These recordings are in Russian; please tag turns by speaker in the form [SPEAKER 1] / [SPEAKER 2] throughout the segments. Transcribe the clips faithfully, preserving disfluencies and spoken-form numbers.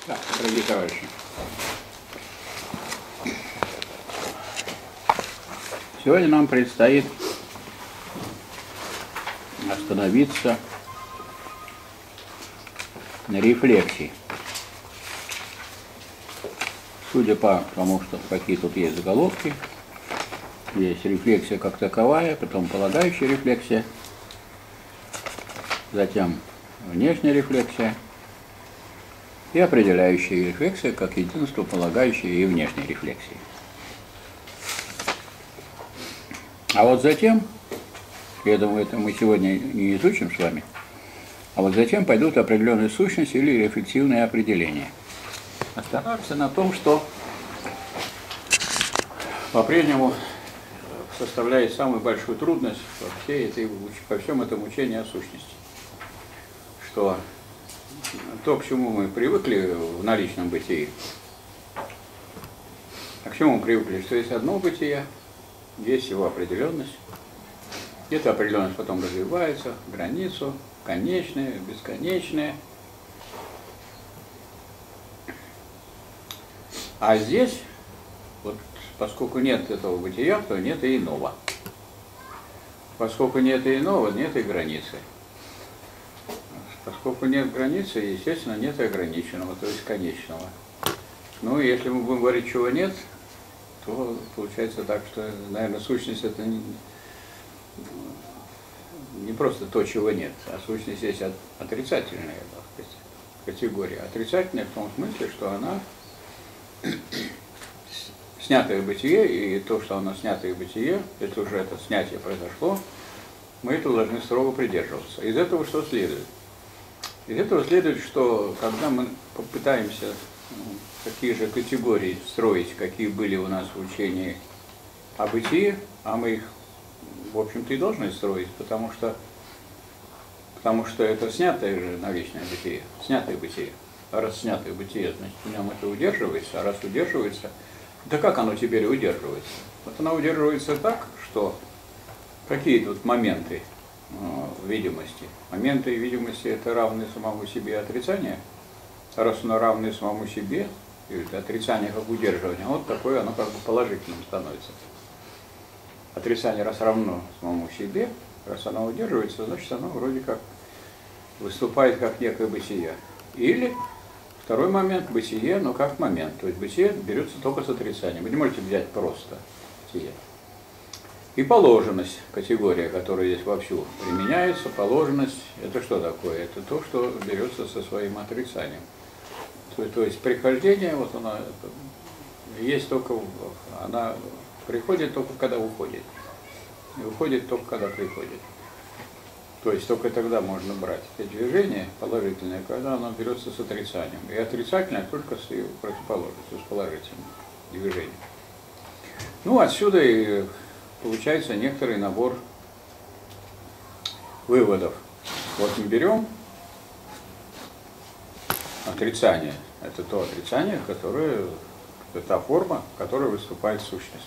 [SPEAKER 1] Так, дорогие товарищи, сегодня нам предстоит остановиться на рефлексии. Судя по тому, что какие тут есть заголовки, есть рефлексия как таковая, потом полагающая рефлексия, затем внешняя рефлексия и определяющая рефлексия как единство полагающей и внешней рефлексии. А вот затем, я думаю, это мы сегодня не изучим с вами, а вот затем пойдут определенные сущности или рефлексивные определения. Остановимся на том, что по-прежнему составляет самую большую трудность во, всей этой, во всем этом учении о сущности. Что то, к чему мы привыкли в наличном бытии, а к чему мы привыкли, что есть одно бытие, есть его определенность, эта определенность потом развивается в границу, конечная, бесконечная. А здесь, вот, поскольку нет этого бытия, то нет и иного. Поскольку нет и иного, нет и границы. Поскольку нет границы, естественно, нет и ограниченного, то есть конечного. Ну, и если мы будем говорить, чего нет, то получается так, что, наверное, сущность это не, не просто то, чего нет, а сущность есть отрицательная, так сказать, категория. Отрицательная в том смысле, что она снятое бытие, и то, что оно снятое бытие, это уже это снятие произошло, мы этого должны строго придерживаться. Из этого что следует? Из этого следует, что когда мы попытаемся ну, такие же категории строить, какие были у нас в учении о бытии, а мы их, в общем-то, и должны строить, потому что, потому что это снятое же на вечное бытие, снятое бытие. А раз снятое бытие, значит, в нем это удерживается, а раз удерживается, да как оно теперь удерживается? Вот оно удерживается так, что какие тут моменты э, видимости? Моменты видимости это равны самому себе отрицание. А раз оно равны самому себе, и отрицание как удерживание, вот такое оно как бы положительным становится. Отрицание раз равно самому себе, раз оно удерживается, значит оно вроде как выступает как некое бытие. Или второй момент – бытие, но как момент. То есть бытие берется только с отрицанием. Вы не можете взять просто бытие. И положенность, категория, которая здесь вовсю применяется, положенность – это что такое? Это то, что берется со своим отрицанием. То, то есть прихождение, вот она есть только, она приходит только когда уходит. И уходит только когда приходит. То есть только тогда можно брать это движение положительное, когда оно берется с отрицанием. И отрицательное только с его противоположностью, с положительным движением. Ну, отсюда и получается некоторый набор выводов. Вот мы берем отрицание. Это то отрицание, которое, это та форма, которая выступает сущность.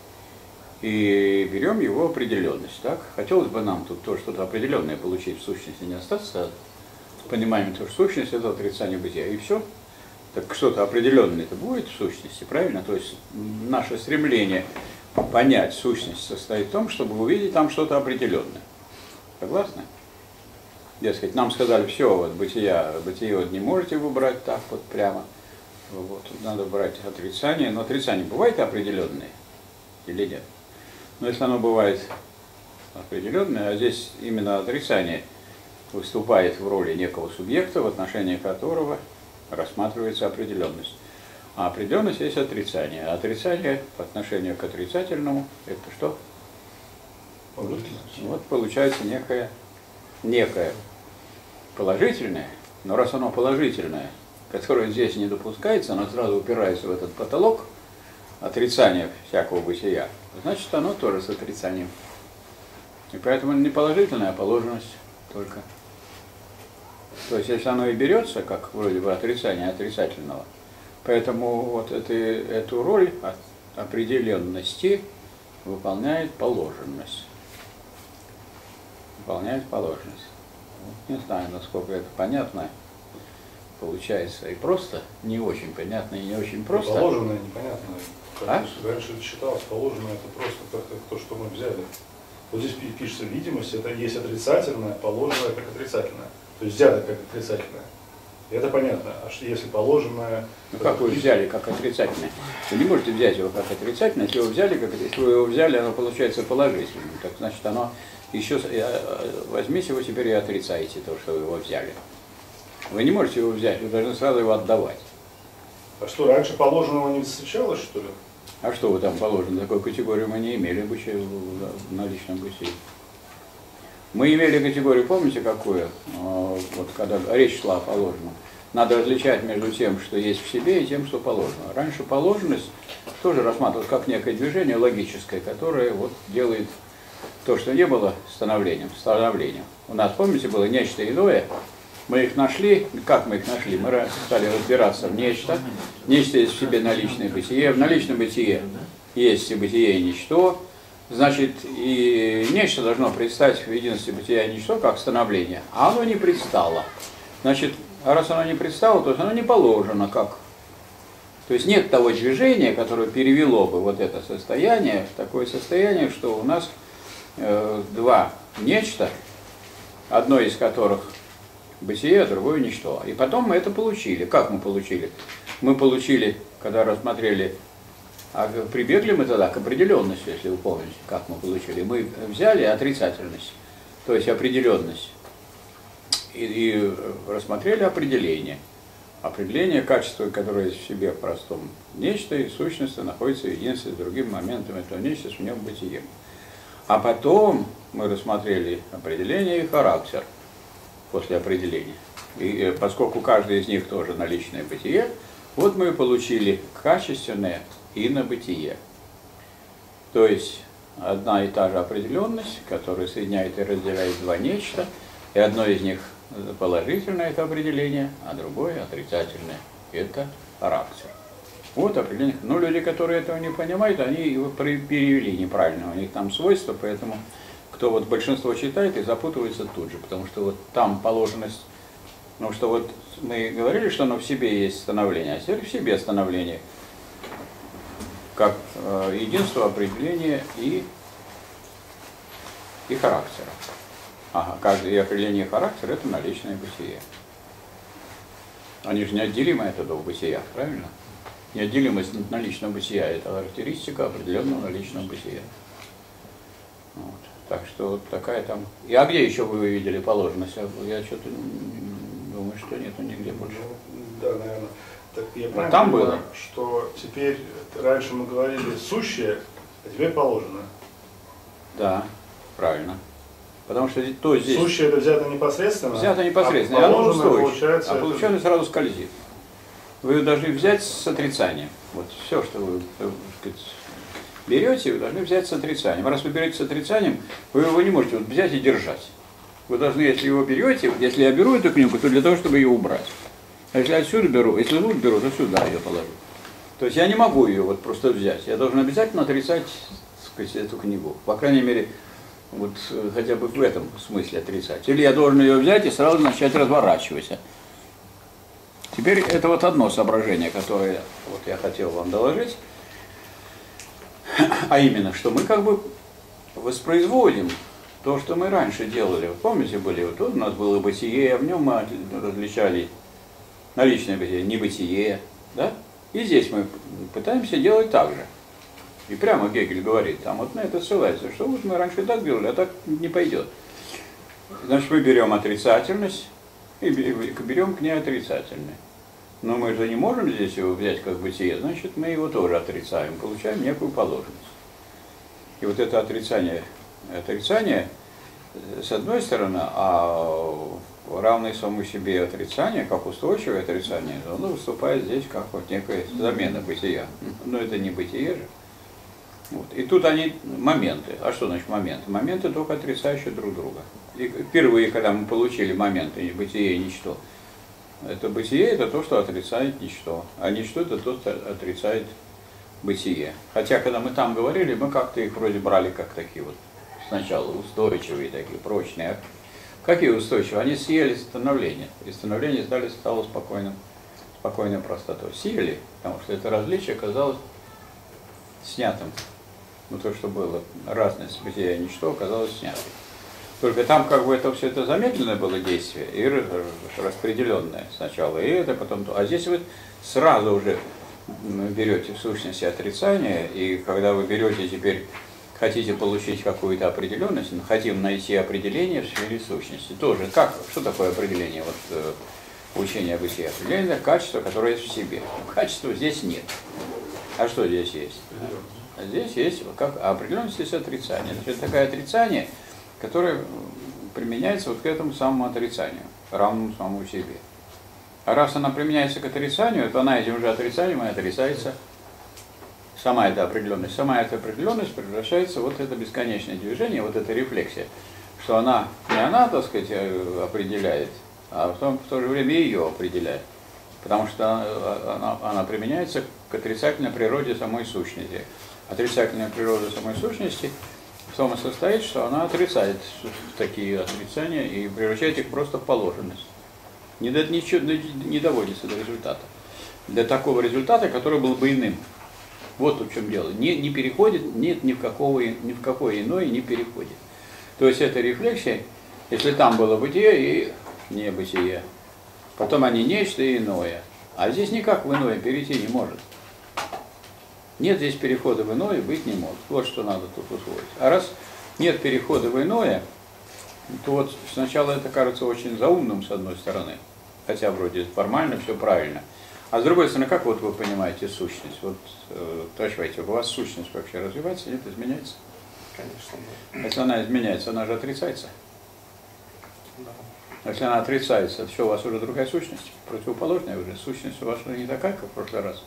[SPEAKER 1] И берем его определенность. Так? Хотелось бы нам тут тоже что-то определенное получить в сущности, не остаться с пониманием, что сущность это отрицание бытия. И все. Так что-то определенное это будет в сущности, правильно? То есть наше стремление понять сущность состоит в том, чтобы увидеть там что-то определенное. Согласны? Дескать, нам сказали, все, вот бытия, бытие вот не можете выбрать так вот прямо. Вот, надо брать отрицание. Но отрицание бывает определенное или нет? Но если оно бывает определенное, а здесь именно отрицание выступает в роли некого субъекта, в отношении которого рассматривается определенность. А определенность есть отрицание. А отрицание по отношению к отрицательному это что? Вот получается некое, некое положительное, но раз оно положительное, которое здесь не допускается, оно сразу упирается в этот потолок отрицания всякого бытия, значит оно тоже с отрицанием. И поэтому не положительная, а положенность только. То есть если оно и берется, как вроде бы отрицание отрицательного, поэтому вот это, эту роль определенности выполняет положенность. Выполняет положенность. Не знаю, насколько это понятно. получается и просто, не очень понятно и не очень просто.
[SPEAKER 2] Положенное непонятно. Как
[SPEAKER 1] А?
[SPEAKER 2] Раньше считалось, положенное это просто как то, что мы взяли. Вот здесь пишется видимость, это есть отрицательное, положенное как отрицательное. То есть взято как отрицательное. И это понятно. А что если положенное...
[SPEAKER 1] Ну как вы взяли как отрицательное? Вы не можете взять его как отрицательное, если вы взяли, как если вы его взяли, оно получается положительным. Так значит, оно еще возьмите его теперь и отрицаете то, что вы его взяли. Вы не можете его взять, вы должны сразу его отдавать.
[SPEAKER 2] А что, раньше положенного не встречалось, что ли?
[SPEAKER 1] А что вы там положено? Такой категории мы не имели в наличном бытии. Мы имели категорию, помните какую? Вот когда речь шла о положенном. Надо различать между тем, что есть в себе, и тем, что положено. Раньше положенность тоже рассматривалась как некое движение логическое, которое вот делает то, что не было становлением, становлением. У нас, помните, было нечто иное. Мы их нашли. Как мы их нашли? Мы стали разбираться в нечто. Нечто есть в себе наличное бытие. В наличном бытие есть и бытие, и ничто. Значит, и нечто должно предстать в единстве бытия и ничто, как становление. А оно не предстало. Значит, а раз оно не предстало, то есть оно не положено как. То есть нет того движения, которое перевело бы вот это состояние в такое состояние, что у нас э, два нечто, одно из которых бытие, а другое ничто. И потом мы это получили. Как мы получили? Мы получили, когда рассмотрели, а прибегли мы тогда к определенности, если вы помните, как мы получили. Мы взяли отрицательность, то есть определенность, и, и рассмотрели определение. Определение качества, которое есть в себе в простом нечто, и сущности находится в единстве с другим моментом этого нечто, с в нем бытием. А потом мы рассмотрели определение и характер после определения. И поскольку каждый из них тоже наличное бытие, вот мы получили качественное инобытие. То есть одна и та же определенность, которая соединяет и разделяет два нечто, и одно из них положительное, это определение, а другое отрицательное, это характер. Вот определение. Но люди, которые этого не понимают, они его перевели неправильно, у них там свойства, поэтому кто вот большинство читает и запутывается тут же, потому что вот там положенность, ну что вот мы говорили, что оно в себе есть становление, а теперь в себе становление, как э, единство определения и, и характера. Ага, каждое определение характера это наличное бытие. Они же неотделимы от этого бытия, правильно? Неотделимость наличного бытия это характеристика определенного наличного бытия. Вот. Так что вот такая там. И а где еще вы видели положенность? Я что-то думаю, что нету нигде больше.
[SPEAKER 2] Да, наверное. Так я правильно
[SPEAKER 1] там
[SPEAKER 2] понимаю,
[SPEAKER 1] было,
[SPEAKER 2] что теперь раньше мы говорили сущее, а теперь положено.
[SPEAKER 1] Да, правильно. Потому что то здесь.
[SPEAKER 2] Сущее это взято непосредственно.
[SPEAKER 1] Взято непосредственно,
[SPEAKER 2] а
[SPEAKER 1] и оно
[SPEAKER 2] положенное
[SPEAKER 1] устойчиво.
[SPEAKER 2] получается.
[SPEAKER 1] А
[SPEAKER 2] это...
[SPEAKER 1] полученное сразу скользит. Вы ее должны взять с отрицанием. Вот все, что вы, так сказать, берете, вы должны взять с отрицанием. Раз вы берете с отрицанием, вы его не можете вот взять и держать. Вы должны, если его берете, если я беру эту книгу, то для того, чтобы ее убрать. А если отсюда беру, если тут беру, то сюда ее положу. То есть я не могу ее вот просто взять. Я должен обязательно отрицать, так сказать, эту книгу. По крайней мере, вот хотя бы в этом смысле отрицать. Или я должен ее взять и сразу начать разворачивать. Теперь это вот одно соображение, которое вот я хотел вам доложить. А именно, что мы как бы воспроизводим то, что мы раньше делали. Вы помните, были, вот тут у нас было бытие, в нем мы различали наличное бытие, небытие, да? И здесь мы пытаемся делать так же. И прямо Гегель говорит, там вот на это ссылается, что вот мы раньше так делали, а так не пойдет. Значит, мы берем отрицательность и берем к ней отрицательное. Но мы же не можем здесь его взять как бытие, значит, мы его тоже отрицаем, получаем некую положенность. И вот это отрицание, отрицание с одной стороны, а равное самому себе отрицание, как устойчивое отрицание, оно выступает здесь как вот некая замена бытия. Но это не бытие же. Вот. И тут они моменты. А что значит моменты? Моменты только отрицающие друг друга. И впервые, когда мы получили моменты бытие и ничто, это бытие это то, что отрицает ничто, а ничто это то, что отрицает бытие. Хотя, когда мы там говорили, мы как-то их вроде брали как такие вот сначала устойчивые, такие прочные, Какие устойчивые? Они съели становление. И становление стали, стало спокойным, спокойной простотой. Съели, потому что это различие оказалось снятым. Ну, то, что было разность бытия и ничто, оказалось снятым. Только там как бы это все это замедленное было действие и распределенное сначала, и это потом то. А здесь вы сразу уже берете в сущности отрицание, и когда вы берете теперь, хотите получить какую-то определенность, хотим найти определение в сфере сущности. Тоже, как, что такое определение? Вот э, учение о бытии. Определение – качество, которое есть в себе. Качества здесь нет. А что здесь есть? А здесь есть, как определенность есть отрицание. Значит, такое отрицание, которое применяется вот к этому самому отрицанию, равному самому себе. А раз она применяется к отрицанию, то она этим же отрицанием и отрицается. Сама эта определенность, сама эта определенность превращается в вот это бесконечное движение, вот эта рефлексия, что она, не она, так сказать, определяет, а в, том, в то же время ее определяет. Потому что она, она, она применяется к отрицательной природе самой сущности. Отрицательная природа самой сущности в том и состоит, что она отрицает такие отрицания и превращает их просто в положенность. Не, до, ничего, не доводится до результата. До такого результата, который был бы иным. Вот в чем дело. Не, не переходит, нет ни в, какого, ни в какое иное не переходит. То есть это рефлексия, если там было бытие и небытие, потом они нечто иное. А здесь никак в иное перейти не может. Нет здесь перехода в иное, быть не может. Вот что надо тут усвоить. А раз нет перехода в иное, то вот сначала это кажется очень заумным с одной стороны, хотя вроде формально все правильно. А с другой стороны, как вот вы понимаете сущность? Вот, э, товарищ Вайтер, у вас сущность вообще развивается, нет, изменяется?
[SPEAKER 3] Конечно, да.
[SPEAKER 1] Если она изменяется, она же отрицается. Да. Если она отрицается, то что, у вас уже другая сущность? Противоположная уже. Сущность у вас уже не такая, как в прошлый раз.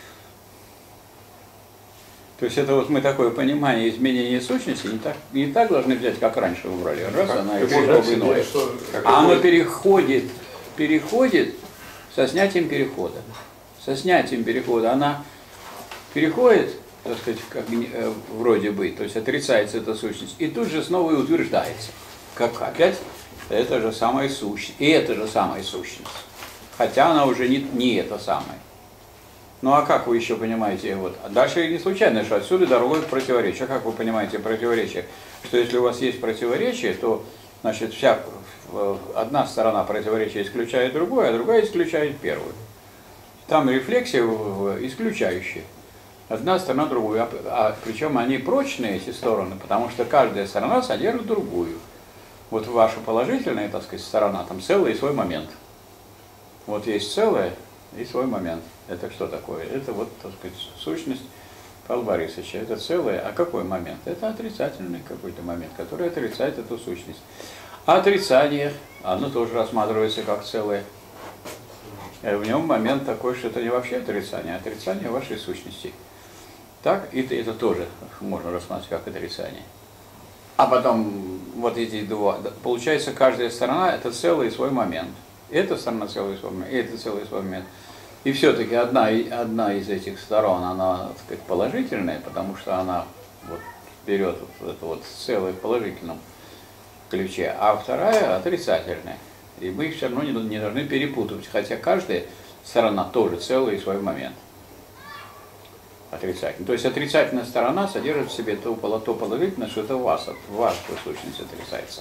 [SPEAKER 1] То есть это вот мы такое понимание изменения сущности не так, не так должны взять, как раньше вы брали. Раз, как, она и перешла в иное. А оно переходит, переходит со снятием перехода. Со снятием перехода она переходит, так сказать, как, э, вроде бы, то есть отрицается эта сущность, и тут же снова и утверждается. Как опять это же самая сущность. И это же самая сущность. Хотя она уже не, не это самое. Ну а как вы еще понимаете? Вот. Дальше не случайно, что отсюда дорогой к противоречию. А как вы понимаете противоречие? Что если у вас есть противоречие, то значит вся одна сторона противоречия исключает другую, а другая исключает первую. Там рефлексия исключающая. Одна сторона другую. А, а причем они прочные, эти стороны, потому что каждая сторона содержит другую. Вот ваша положительная, так сказать, сторона, там целый и свой момент. Вот есть целое и свой момент. Это что такое? Это вот, так сказать, сущность Павла Борисовича. Это целое. А какой момент? Это отрицательный какой-то момент, который отрицает эту сущность. А отрицание, оно тоже рассматривается как целое. В нем момент такой, что это не вообще отрицание, а отрицание вашей сущности. Так, и это тоже можно рассматривать как отрицание. А потом вот эти два, получается, каждая сторона это целый свой момент. Эта сторона целый свой момент, и это целый свой момент. И все-таки одна, одна из этих сторон, она, так сказать, положительная, потому что она вот берет вот это вот целое в положительном ключе, а вторая отрицательная. И мы их все равно не, не должны перепутывать, хотя каждая сторона тоже целый и свой момент. Отрицательная. То есть отрицательная сторона содержит в себе то, то положительное, что это в вас, в вас сущность отрицается.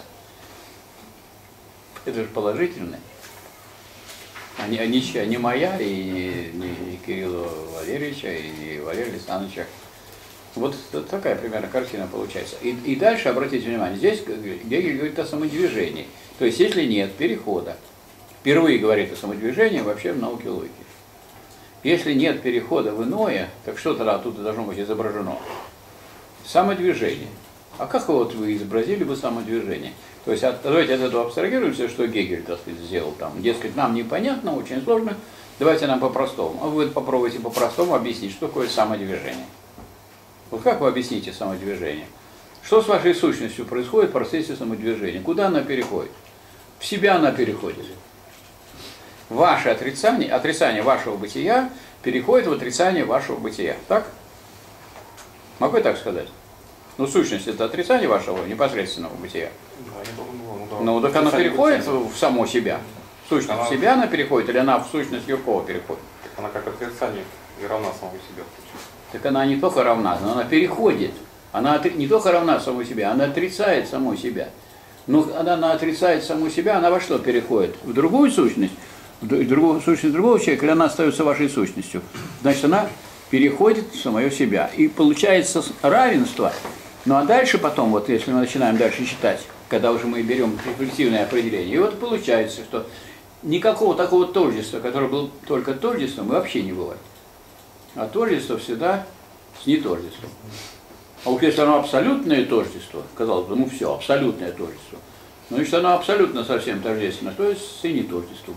[SPEAKER 1] Это же положительное. А не, а не, не моя, и не, не Кирилла Валерьевича, и не Валерия Александровича. Вот такая примерно картина получается. И, и дальше, обратите внимание, здесь Гегель говорит о самодвижении. То есть, если нет перехода, впервые говорит о самодвижении вообще в науке логики. Если нет перехода в иное, так что тогда тут должно быть изображено? Самодвижение. А как вот вы изобразили бы самодвижение? То есть от, давайте от этого абстрагируемся, что Гегель, так сказать, сделал там. Дескать, нам непонятно, очень сложно, давайте нам по-простому. А вы попробуйте по-простому объяснить, что такое самодвижение. Вот как вы объясните самодвижение? Что с вашей сущностью происходит в процессе самодвижения? Куда она переходит? В себя она переходит. Ваше отрицание, отрицание вашего бытия переходит в отрицание вашего бытия. Так? Могу я так сказать? Но сущность это отрицание вашего непосредственного бытия.
[SPEAKER 3] Да, я думаю, ну, да.
[SPEAKER 1] Ну, так она
[SPEAKER 3] Отрицание
[SPEAKER 1] переходит
[SPEAKER 3] бытия.
[SPEAKER 1] в само себя. В сущность
[SPEAKER 3] Она-
[SPEAKER 1] в себя она переходит, или она в сущность Юркова переходит?
[SPEAKER 3] Она как отрицание и равна самому себе.
[SPEAKER 1] Так она не только равна, но она переходит. Она отри- не только равна самой себе, она отрицает саму себя. Но когда она отрицает саму себя, она во что переходит? В другую сущность, в д- другую сущность другого человека, или она остается вашей сущностью? Значит, она переходит в самое себя. И получается с- равенство. Ну а дальше потом, вот если мы начинаем дальше читать, когда уже мы берем рефлексивное определение, и вот получается, что никакого такого тождества, которое было только тождеством, вообще не бывает. А тождество всегда с нетождеством. А уж если оно абсолютное тождество, казалось бы, ну все, абсолютное тождество, но если оно абсолютно совсем тождественно, то есть и не тождество.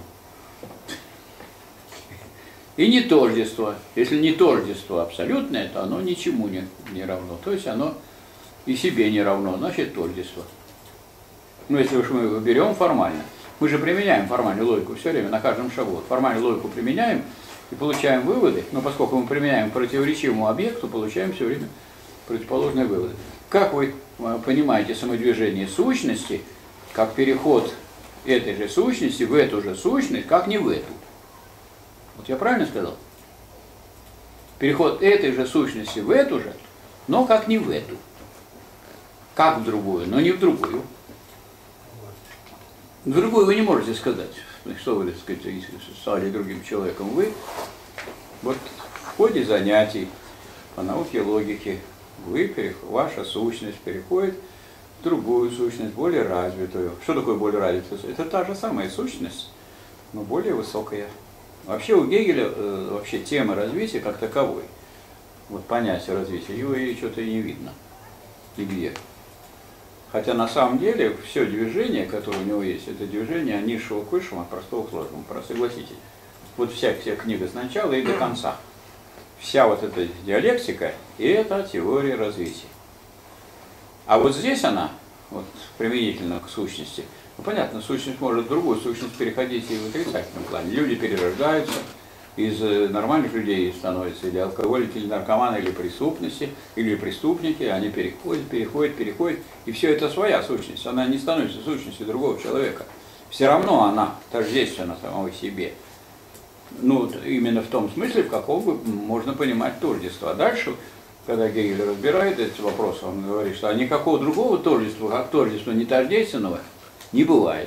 [SPEAKER 1] И не тождество. Если не тождество абсолютное, то оно ничему не, не равно. То есть оно и себе не равно, значит тождество. Ну, если уж мы берем формально, мы же применяем формальную логику все время, на каждом шагу. Вот формальную логику применяем и получаем выводы, но поскольку мы применяем к противоречивому объекту, получаем все время противоположные выводы. Как вы понимаете самодвижение сущности, как переход этой же сущности в эту же сущность, как не в эту? Вот я правильно сказал? Переход этой же сущности в эту же, но как не в эту. Как в другую, но не в другую. В другую вы не можете сказать, что вы, так сказать, стали другим человеком. Вы вот в ходе занятий по науке логики вы, ваша сущность переходит в другую сущность, более развитую. Что такое более развитая? Это та же самая сущность, но более высокая. Вообще у Гегеля э, вообще тема развития как таковой, вот понятие развития, его и что-то и не видно нигде. Хотя на самом деле все движение, которое у него есть, это движение от низшего к высшему, от простого к сложному. Просто согласитесь. Вот вся, вся книга с начала и до конца. Вся вот эта диалектика, и это теория развития. А вот здесь она, вот, применительно к сущности, ну понятно, сущность может в другую сущность переходить и в отрицательном плане. Люди перерождаются, из нормальных людей становятся или алкоголики, или наркоманы, или преступности, или преступники, они переходят, переходят, переходят, и все это своя сущность, она не становится сущностью другого человека. Все равно она тождественна самой себе. Ну, именно в том смысле, в каком можно понимать тождество. А дальше, когда Гегель разбирает эти вопросы, он говорит, что никакого другого тождества, как тождества нетождественного, не бывает.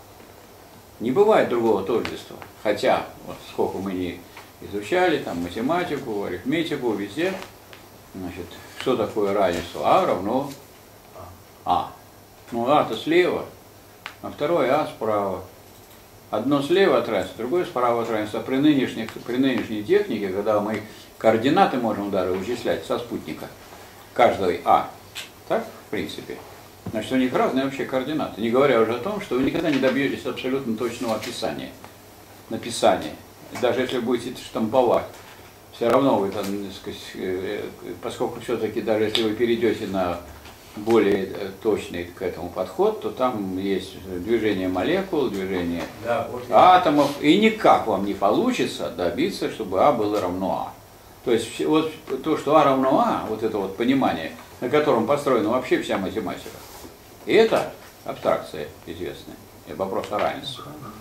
[SPEAKER 1] Не бывает другого тождества. Хотя, вот сколько мы не изучали, там, математику, арифметику, везде, значит, что такое равенство? А равно А. Ну, А-то слева, а второе А справа. Одно слева от равенства, другое справа от равенства. При, нынешних, при нынешней технике, когда мы координаты можем даже вычислять со спутника, каждой А, так, в принципе, значит, у них разные вообще координаты. Не говоря уже о том, что вы никогда не добьетесь абсолютно точного описания, написания. Даже если будете штамповать, все равно вы там, так сказать, поскольку все-таки даже если вы перейдете на более точный к этому подход, то там есть движение молекул, движение
[SPEAKER 4] Да, вот
[SPEAKER 1] атомов, и никак вам не получится добиться, чтобы А было равно А. То есть вот то, что А равно А, вот это вот понимание, на котором построена вообще вся математика, и это абстракция известная, и вопрос о равенстве.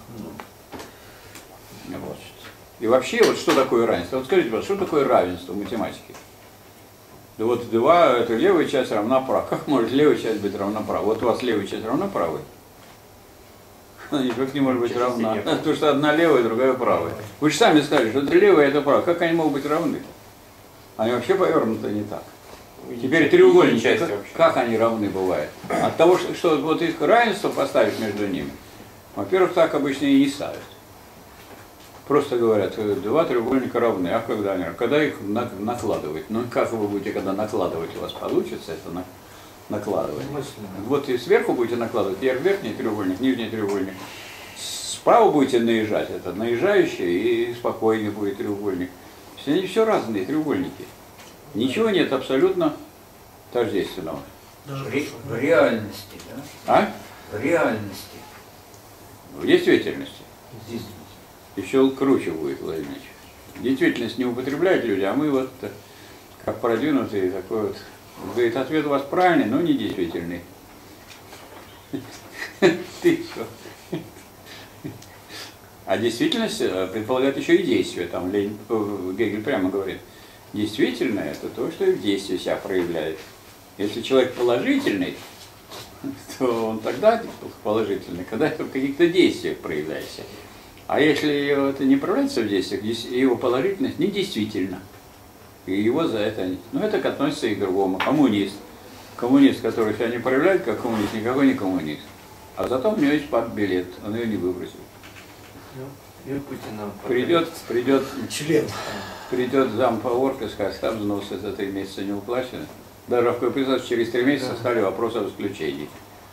[SPEAKER 1] Вот. И вообще, вот что такое равенство? Вот скажите, пожалуйста, что такое равенство в математике? Да вот два, это левая часть равна правой. Как может левая часть быть равна правой? Вот у вас левая часть равна правой? Она никак не может быть равна. Потому что одна левая, другая правая. Вы же сами сказали, что это левая, это правая. Как они могут быть равны? Они вообще повернуты не так. Теперь треугольники, как, как они равны бывают? От того, что, что вот их равенство поставить между ними, во-первых, так обычно и не ставят. Просто говорят, два треугольника равны, а когда они равны? Когда их накладывать? Ну как вы будете, когда накладывать, у вас получится это на, накладывать? Вот и сверху будете накладывать, вверх верхний треугольник, нижний треугольник. Справа будете наезжать, это наезжающий и спокойный будет треугольник. Все они все разные треугольники. Ничего нет абсолютно тождественного.
[SPEAKER 4] в, ре, в реальности, да?
[SPEAKER 1] А?
[SPEAKER 4] В реальности.
[SPEAKER 1] В действительности.
[SPEAKER 4] Здесь.
[SPEAKER 1] Еще круче будет, Владимир Ильич. Действительность не употребляют люди, а мы вот как продвинутые такой вот Говорит, ответ у вас правильный, но не действительный. Ты что? А действительность предполагает еще и действие. Там Ленин, Гегель прямо говорит, действительное это то, что и в действии себя проявляет. Если человек положительный, то он тогда положительный, когда это в каких-то действиях проявляется. А если это не проявляется в действиях, его положительность недействительна. И его за это... Ну, это относится и к другому. Коммунист. Коммунист, который себя не проявляет как коммунист, никакой не коммунист. А зато у него есть партбилет, он ее не выбросил. Придет, придет,
[SPEAKER 5] член.
[SPEAKER 1] Придет зам по орг и скажет, там взносы за три месяца не уплачены. Даже в КПСС через три месяца да. Стали вопросы об исключении.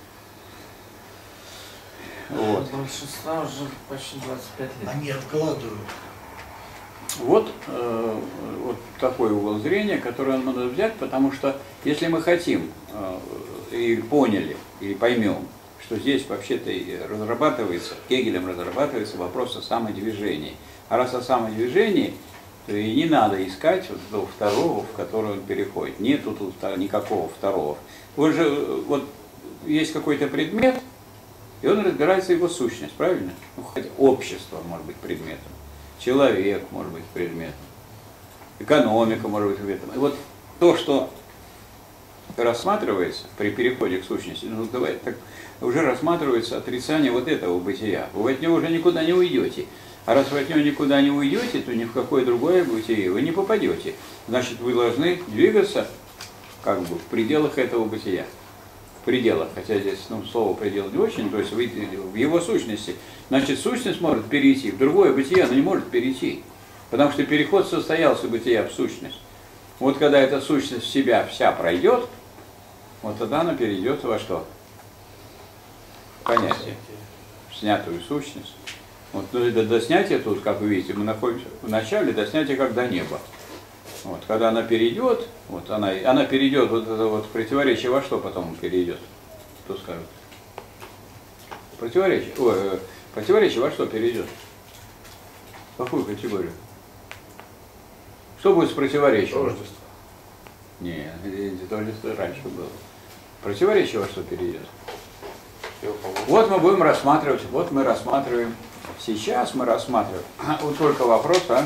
[SPEAKER 1] Вот.
[SPEAKER 6] Большинство уже почти двадцать пять лет.
[SPEAKER 5] Они откладывают.
[SPEAKER 1] Вот, э, вот такой угол зрения, который надо взять, потому что если мы хотим э, и поняли, или поймем, что здесь вообще-то разрабатывается, Гегелем разрабатывается вопрос о самодвижении. А раз о самодвижении, то и не надо искать вот того второго, в который он переходит. Нет тут никакого второго. Вот же вот есть какой-то предмет, и он разбирается его сущность, правильно? Ну, хотя общество может быть предметом, человек может быть предметом, экономика может быть предметом. И вот то, что рассматривается при переходе к сущности, ну давай так, уже рассматривается отрицание вот этого бытия. Вы от него уже никуда не уйдете. А раз вы от него никуда не уйдете, то ни в какое другое бытие вы не попадете. Значит, вы должны двигаться как бы в пределах этого бытия. В пределах, хотя здесь ну, слово предел не очень, то есть вы в его сущности. Значит, сущность может перейти в другое бытие, но не может перейти. Потому что переход состоялся бытия в сущность. Вот когда эта сущность в себя вся пройдет, вот тогда она перейдет во что? В понятие. В снятую сущность. Вот, ну, до, до снятия тут, как вы видите, мы находимся в начале, до снятия как до неба. Вот, когда она перейдет, вот она, она перейдет, вот это вот противоречие во что потом перейдет? Кто скажет? Противоречие. Ой, э, противоречие во что перейдет? В какую категорию? Что будет с противоречием?
[SPEAKER 2] Тождество.
[SPEAKER 1] Нет, тождество раньше было. Противоречие во что перейдет? Вот мы будем рассматривать, вот мы рассматриваем, сейчас мы рассматриваем, вот только вопрос о,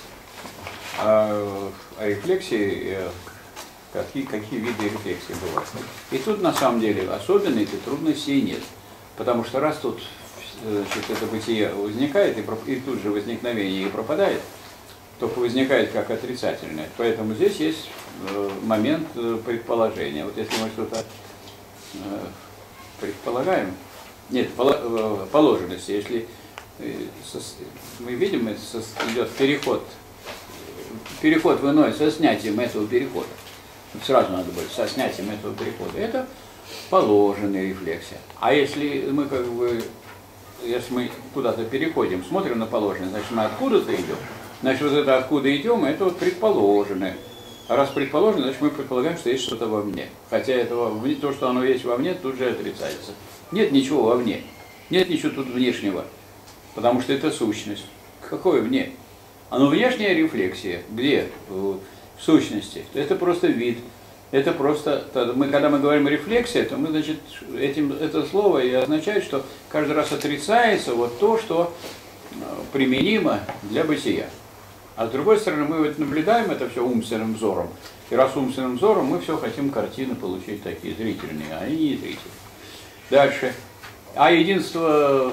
[SPEAKER 1] о, о рефлексии, какие, какие виды рефлексии бывают. И тут на самом деле особенных и трудностей нет, потому что раз тут значит, это бытие возникает, и, и тут же возникновение и пропадает, только возникает как отрицательное. Поэтому здесь есть момент предположения. Вот если мы что-то предполагаем, нет, положенности, если мы видим, идет переход, переход в иное со снятием этого перехода, сразу надо будет со снятием этого перехода, это положенная рефлексия. А если мы как бы, если мы куда-то переходим, смотрим на положенное, значит мы откуда-то идем, значит вот это откуда идем, это вот предположенное. А раз предположено, значит мы предполагаем, что есть что-то вовне. Хотя этого, то, что оно есть вовне, тут же отрицается. Нет ничего вовне. Нет ничего тут внешнего. Потому что это сущность. Какое вне? Оно внешняя рефлексия. Где? В сущности. Это просто вид. Это просто, мы, когда мы говорим рефлексия, то мы, значит, этим, это слово и означает, что каждый раз отрицается вот то, что применимо для бытия. А с другой стороны, мы вот наблюдаем это все умственным взором. И раз умственным взором мы все хотим картины получить такие зрительные, а они не зрительные. Дальше. А единство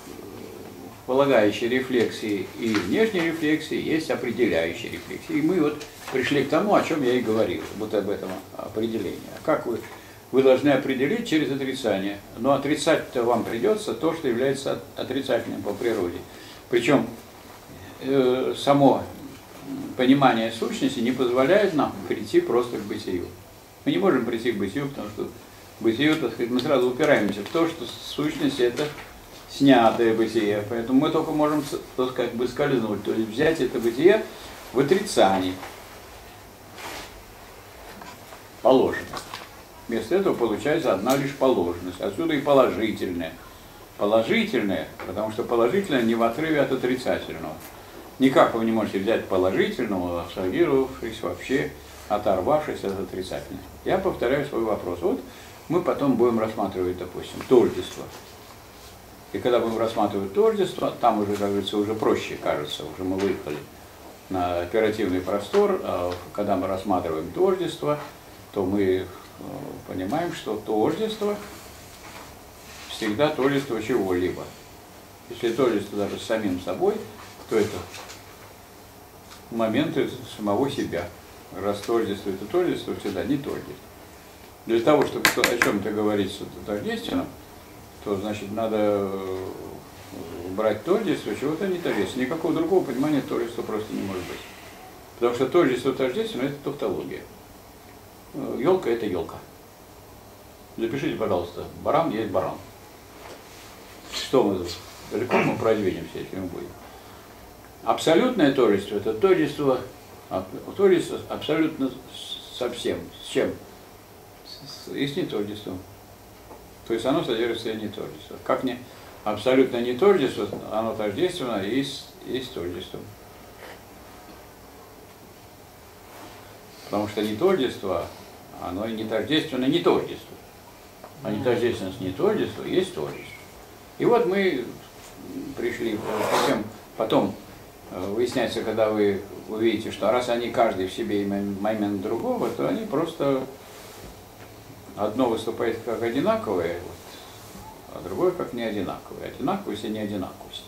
[SPEAKER 1] полагающей рефлексии и внешней рефлексии есть определяющей рефлексии. И мы вот пришли к тому, о чем я и говорил, вот об этом определении. А как вы, вы должны определить через отрицание? Но отрицать-то вам придется то, что является отрицательным по природе. Причем э, само понимание сущности не позволяет нам прийти просто к бытию. Мы не можем прийти к бытию, потому что бытие, так сказать, мы сразу упираемся в то, что сущность это снятое бытие. Поэтому мы только можем, как бы, скользнуть, то есть взять это бытие в отрицании. Положенность. Вместо этого получается одна лишь положенность. Отсюда и положительное. Положительное, потому что положительное не в отрыве от отрицательного. Никак вы не можете взять положительного, абстрагировавшись вообще оторвавшись от отрицательности. Я повторяю свой вопрос. Вот мы потом будем рассматривать, допустим, тождество. И когда будем рассматривать тождество, там уже, как говорится, уже проще, кажется, уже мы выехали на оперативный простор. Когда мы рассматриваем тождество, то мы понимаем, что тождество всегда тождество чего-либо. Если тождество даже с самим собой, то это моменты самого себя. Раз тождество это тождество, всегда не тождество. Для того, чтобы о чем-то говорить тождественно, то значит надо брать тождество, чего-то не тождественно. Никакого другого понимания тождества просто не может быть. Потому что тождество тождественно это тавтология. Елка это елка. Запишите, пожалуйста, баран есть баран. Что мы тут? Далеко мы продвинемся, если мы будем. Абсолютное тождество это тождество, тождество абсолютно со всем. С чем? С, и с нетождеством. То есть оно содержит в себе нетождество. Как не абсолютно нетождество, оно тождественно и с, и с тождеством. Потому что нетождество, оно не тождественно нетождеству. А нетождественность нетождества есть тождество. И вот мы пришли, потом, потом выясняется, когда вы увидите, что раз они каждый в себе имеют момент другого, то они просто одно выступает как одинаковое, вот, а другое как не одинаковое. Одинаковость и не одинаковость.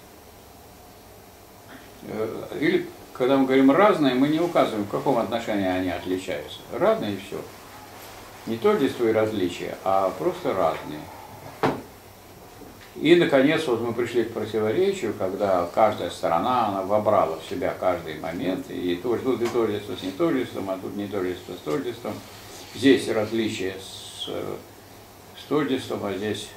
[SPEAKER 1] Или когда мы говорим разные, мы не указываем, в каком отношении они отличаются. Разные и все. Не тождество и различия, а просто разные. И, наконец, вот мы пришли к противоречию, когда каждая сторона, она вобрала в себя каждый момент, и тут и тождество с нетождеством, а тут нетождество с тождеством. Здесь различие с, с тождеством, а здесь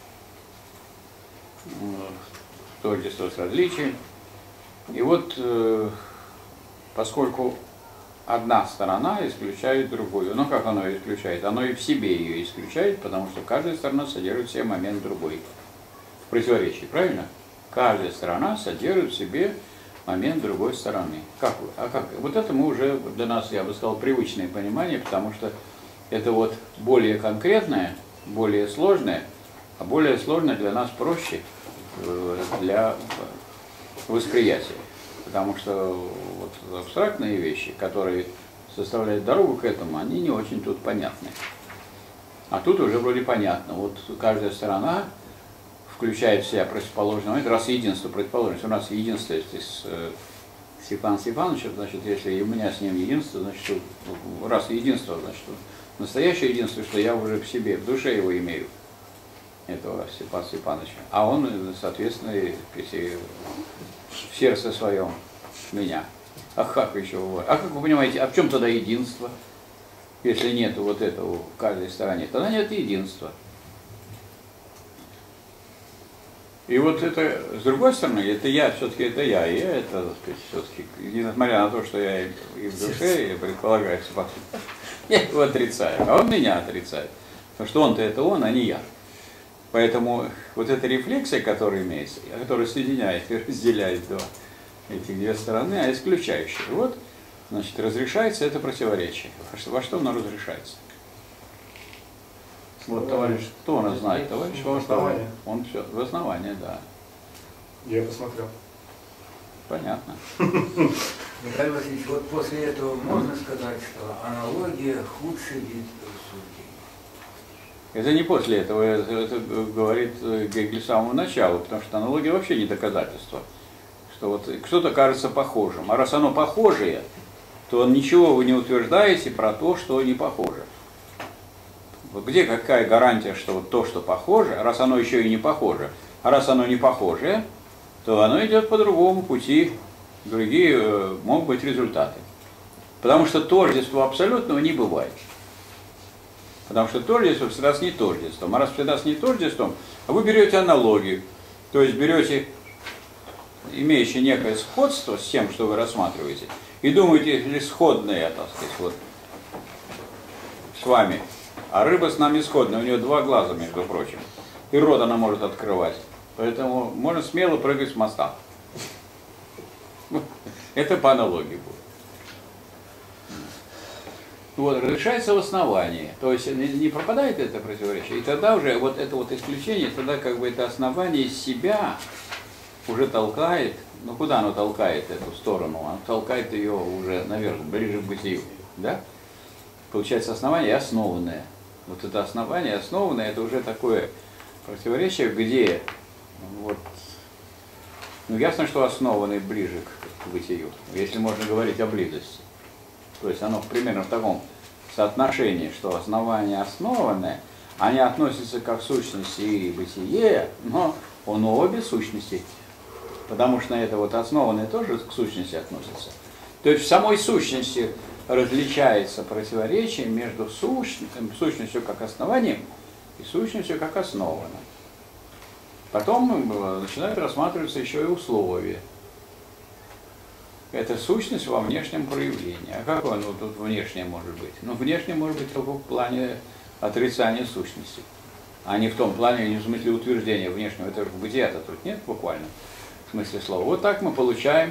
[SPEAKER 1] тождество с различием. И вот, поскольку одна сторона исключает другую, ну как оно ее исключает? Оно и в себе ее исключает, потому что каждая сторона содержит в себе момент другой. В противоречии, правильно? Каждая сторона содержит в себе момент другой стороны. Как вы? А как? Вот это мы уже для нас, я бы сказал, привычное понимание, потому что это вот более конкретное, более сложное, а более сложное для нас проще для восприятия. Потому что вот абстрактные вещи, которые составляют дорогу к этому, они не очень тут понятны. А тут уже вроде понятно. Вот каждая сторона включает в себя противоположный момент, раз единство противоположность. У нас единство есть с Степаном Степановичем, значит, если и у меня с ним единство, значит, раз единство, значит, настоящее единство, что я уже в себе, в душе его имею, этого Степана Степановича. А он, соответственно, если в сердце своем меня. А как еще бывает? А как вы понимаете, а в чем тогда единство? Если нет вот этого в каждой стороне, тогда нет единства. И вот это, с другой стороны, это я, все-таки это я, и я это, так сказать, все-таки, несмотря на то, что я и в душе, и предполагается, я его отрицаю, а он меня отрицает. Потому что он-то это он, а не я. Поэтому вот эта рефлексия, которая имеется, которая соединяет и разделяет два, эти две стороны, а исключающая. Вот, значит, разрешается это противоречие. Во что оно разрешается? Вот товарищ, кто у нас знает? Товарищ Волошин. Он все, в основании, да.
[SPEAKER 2] Я посмотрел.
[SPEAKER 1] Понятно.
[SPEAKER 4] Михаил Васильевич, вот после этого можно сказать, что аналогия худший вид рассуждения?
[SPEAKER 1] Это не после этого, это, это говорит Гегель с самого начала, потому что аналогия вообще не доказательство. Что вот что-то кажется похожим. А раз оно похожее, то ничего вы не утверждаете про то, что не похоже. Вот где какая гарантия, что вот то, что похоже, раз оно еще и не похоже, а раз оно не похожее, то оно идет по другому пути, другие э, могут быть результаты. Потому что тождества абсолютного не бывает. Потому что тождество всегда с нетождеством. А раз всегда с нетождеством, вы берете аналогию, то есть берете имеющее некое сходство с тем, что вы рассматриваете, и думаете, или сходное, так сказать, вот, с вами. А рыба с нами сходная, у нее два глаза, между прочим. И рот она может открывать. Поэтому можно смело прыгать с моста. Это по аналогии будет. Вот, разрешается в основании. То есть не, не пропадает это противоречие. И тогда уже вот это вот исключение, тогда как бы это основание из себя уже толкает. Ну куда оно толкает эту сторону? Оно толкает ее уже наверх, ближе к бытию. Да? Получается основание основанное. Вот это основание основанное, это уже такое противоречие, где вот, ну ясно, что основанный ближе к, к бытию, если можно говорить о близости. То есть оно примерно в таком соотношении, что основание основанное, они относятся как сущности и бытие, но он обе сущности, потому что это вот основанное тоже к сущности относится. То есть в самой сущности различается противоречие между сущностью, сущностью как основанием и сущностью как основанным. Потом начинают рассматриваться еще и условия. Это сущность во внешнем проявлении. А какое оно тут внешнее может быть? Ну, внешнее может быть только в плане отрицания сущности, а не в том плане, не в смысле утверждения внешнего. Это же бытия-то тут нет буквально в смысле слова. Вот так мы получаем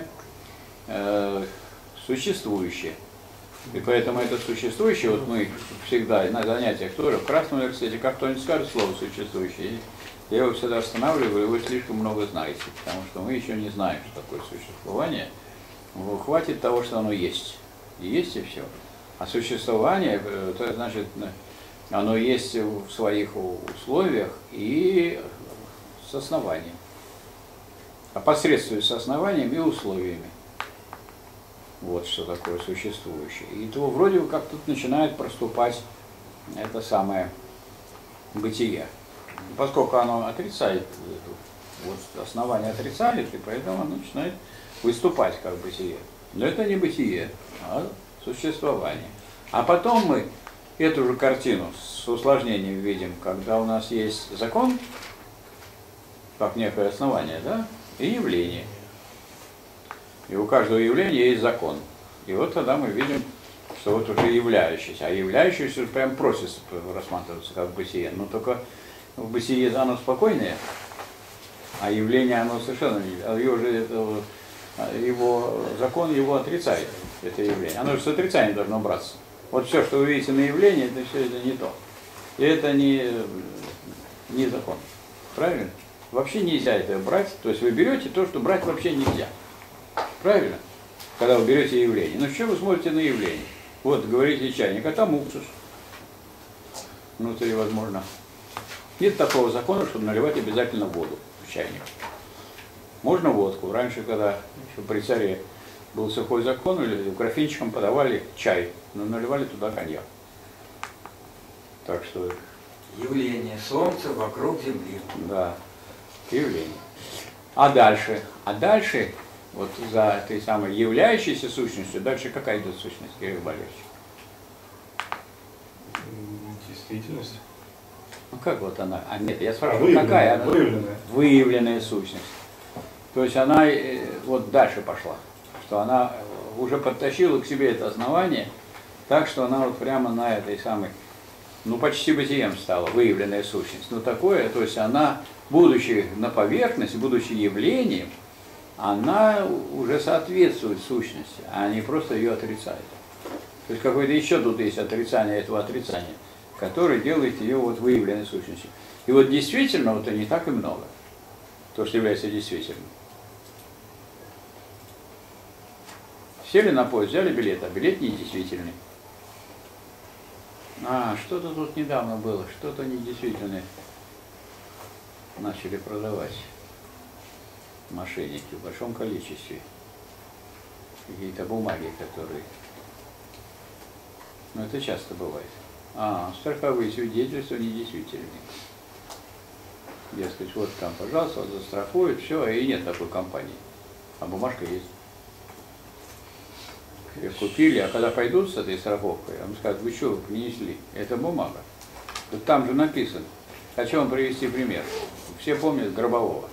[SPEAKER 1] э, существующее. И поэтому это существующее, вот мы всегда на занятиях тоже, в Красном университете, как кто-нибудь скажет слово существующее, я его всегда останавливаю, вы слишком много знаете, потому что мы еще не знаем, что такое существование. Хватит того, что оно есть. И есть и все. А существование, это значит, оно есть в своих условиях и с основанием. Опосредствует с основанием и условиями. Вот что такое существующее. И то вроде бы как тут начинает проступать это самое бытие. Поскольку оно отрицает, вот основание отрицает, и поэтому оно начинает выступать как бытие. Но это не бытие, а существование. А потом мы эту же картину с усложнением видим, когда у нас есть закон, как некое основание, да, и явление. И у каждого явления есть закон. И вот тогда мы видим, что вот уже являющийся. А являющийся прям просит рассматриваться как бытие. Но только в бытие оно спокойное, а явление оно совершенно не... А его, же, это, его закон его отрицает, это явление. Оно же с отрицанием должно браться. Вот все, что вы видите на явлении, это все это не то. И это не, не закон. Правильно? Вообще нельзя это брать. То есть вы берете то, что брать вообще нельзя. Правильно? Когда вы берете явление. Ну что вы смотрите на явление? Вот, говорите чайник, а там уксус. Внутри, возможно. Нет такого закона, чтобы наливать обязательно воду в чайник. Можно водку. Раньше, когда еще при царе был сухой закон, или графинчикам подавали чай, но наливали туда коньяк. Так что...
[SPEAKER 4] Явление солнца вокруг Земли.
[SPEAKER 1] Да, явление. А дальше? А дальше... Вот за этой самой являющейся сущностью, дальше какая идет сущность, Кирилл Валерьевич?
[SPEAKER 2] Действительность.
[SPEAKER 1] Ну как вот она? А нет, я спрашиваю,
[SPEAKER 2] выявленная,
[SPEAKER 1] какая она?
[SPEAKER 2] Выявленная.
[SPEAKER 1] Выявленная сущность. То есть она вот дальше пошла, что она уже подтащила к себе это основание, так что она вот прямо на этой самой, ну почти бытием стала, выявленная сущность. Ну такое, то есть она, будучи на поверхности, будучи явлением, она уже соответствует сущности, а не просто ее отрицает. То есть какое-то еще тут есть отрицание этого отрицания, которое делает ее вот выявленной сущностью. И вот действительно вот не так и много, то, что является действительным. Сели на поезд, взяли билет, а билет не действительный. А, что-то тут недавно было, что-то недействительное начали продавать. Мошенники в большом количестве. Какие-то бумаги, которые... Ну, это часто бывает. А, страховые свидетельства недействительные. Дескать, вот там, пожалуйста, вот застрахуют, все, и нет такой компании. А бумажка есть. Ее купили, а когда пойдут с этой страховкой, им скажут, вы что, вы принесли? Это бумага. Тут там же написано. Хочу вам привести пример. Все помнят Гробового.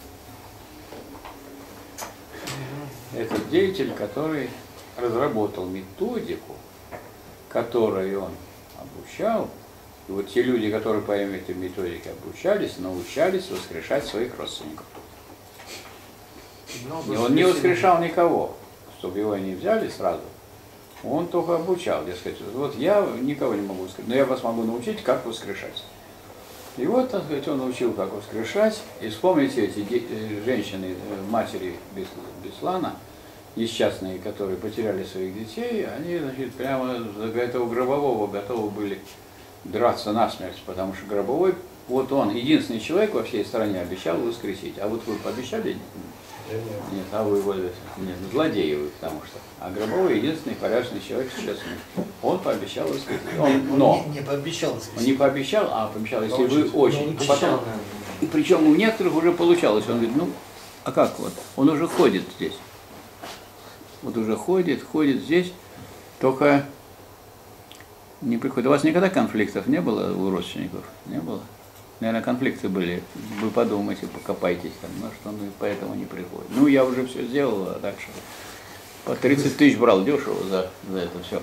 [SPEAKER 1] Этот деятель, который разработал методику, которой он обучал, и вот те люди, которые по этой методике обучались, научались воскрешать своих родственников. И он не воскрешал никого, чтобы его не взяли сразу Он только обучал, дескать, вот я никого не могу сказать, но я вас могу научить, как воскрешать. И вот, так сказать, он научил, как воскрешать. И вспомните эти женщины, матери Беслана, несчастные, которые потеряли своих детей, они, значит, прямо за этого Гробового готовы были драться насмерть, потому что Гробовой, вот он, единственный человек во всей стране обещал воскресить. А вот вы пообещали? Нет, а вы вот, нет, злодеи вы, потому что. А Гробовой единственный порядочный человек, честный. Он пообещал воскресить. Он, но.
[SPEAKER 5] Не, не пообещал воскресить.
[SPEAKER 1] Он не пообещал, а пообещал, если
[SPEAKER 5] Научить.
[SPEAKER 1] вы очень. А потом, и причем у некоторых уже получалось. Он говорит, ну, а как вот? Он уже ходит здесь. Вот уже ходит, ходит здесь, только не приходит. У вас никогда конфликтов не было у родственников? Не было? Наверное, конфликты были. Вы подумайте, покопайтесь там, ну, что он поэтому не приходит. Ну, я уже все сделал, а так что по тридцать тысяч брал дешево за, за это все.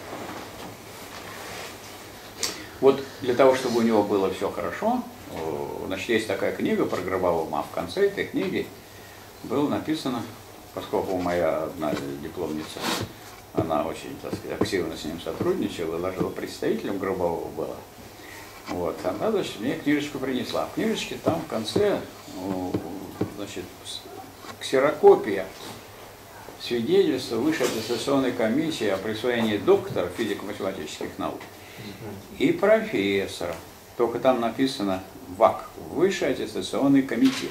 [SPEAKER 1] Вот для того, чтобы у него было все хорошо, значит, есть такая книга про Гробового, а в конце этой книги было написано, поскольку моя одна дипломница, она очень, так сказать, активно с ним сотрудничала, даже представителем Гробового была. Вот, она, значит, мне книжечку принесла. В книжечке там в конце, значит, ксерокопия свидетельства Высшей аттестационной комиссии о присвоении доктора физико-математических наук и профессора. Только там написано ВАК, Высший аттестационный комитет.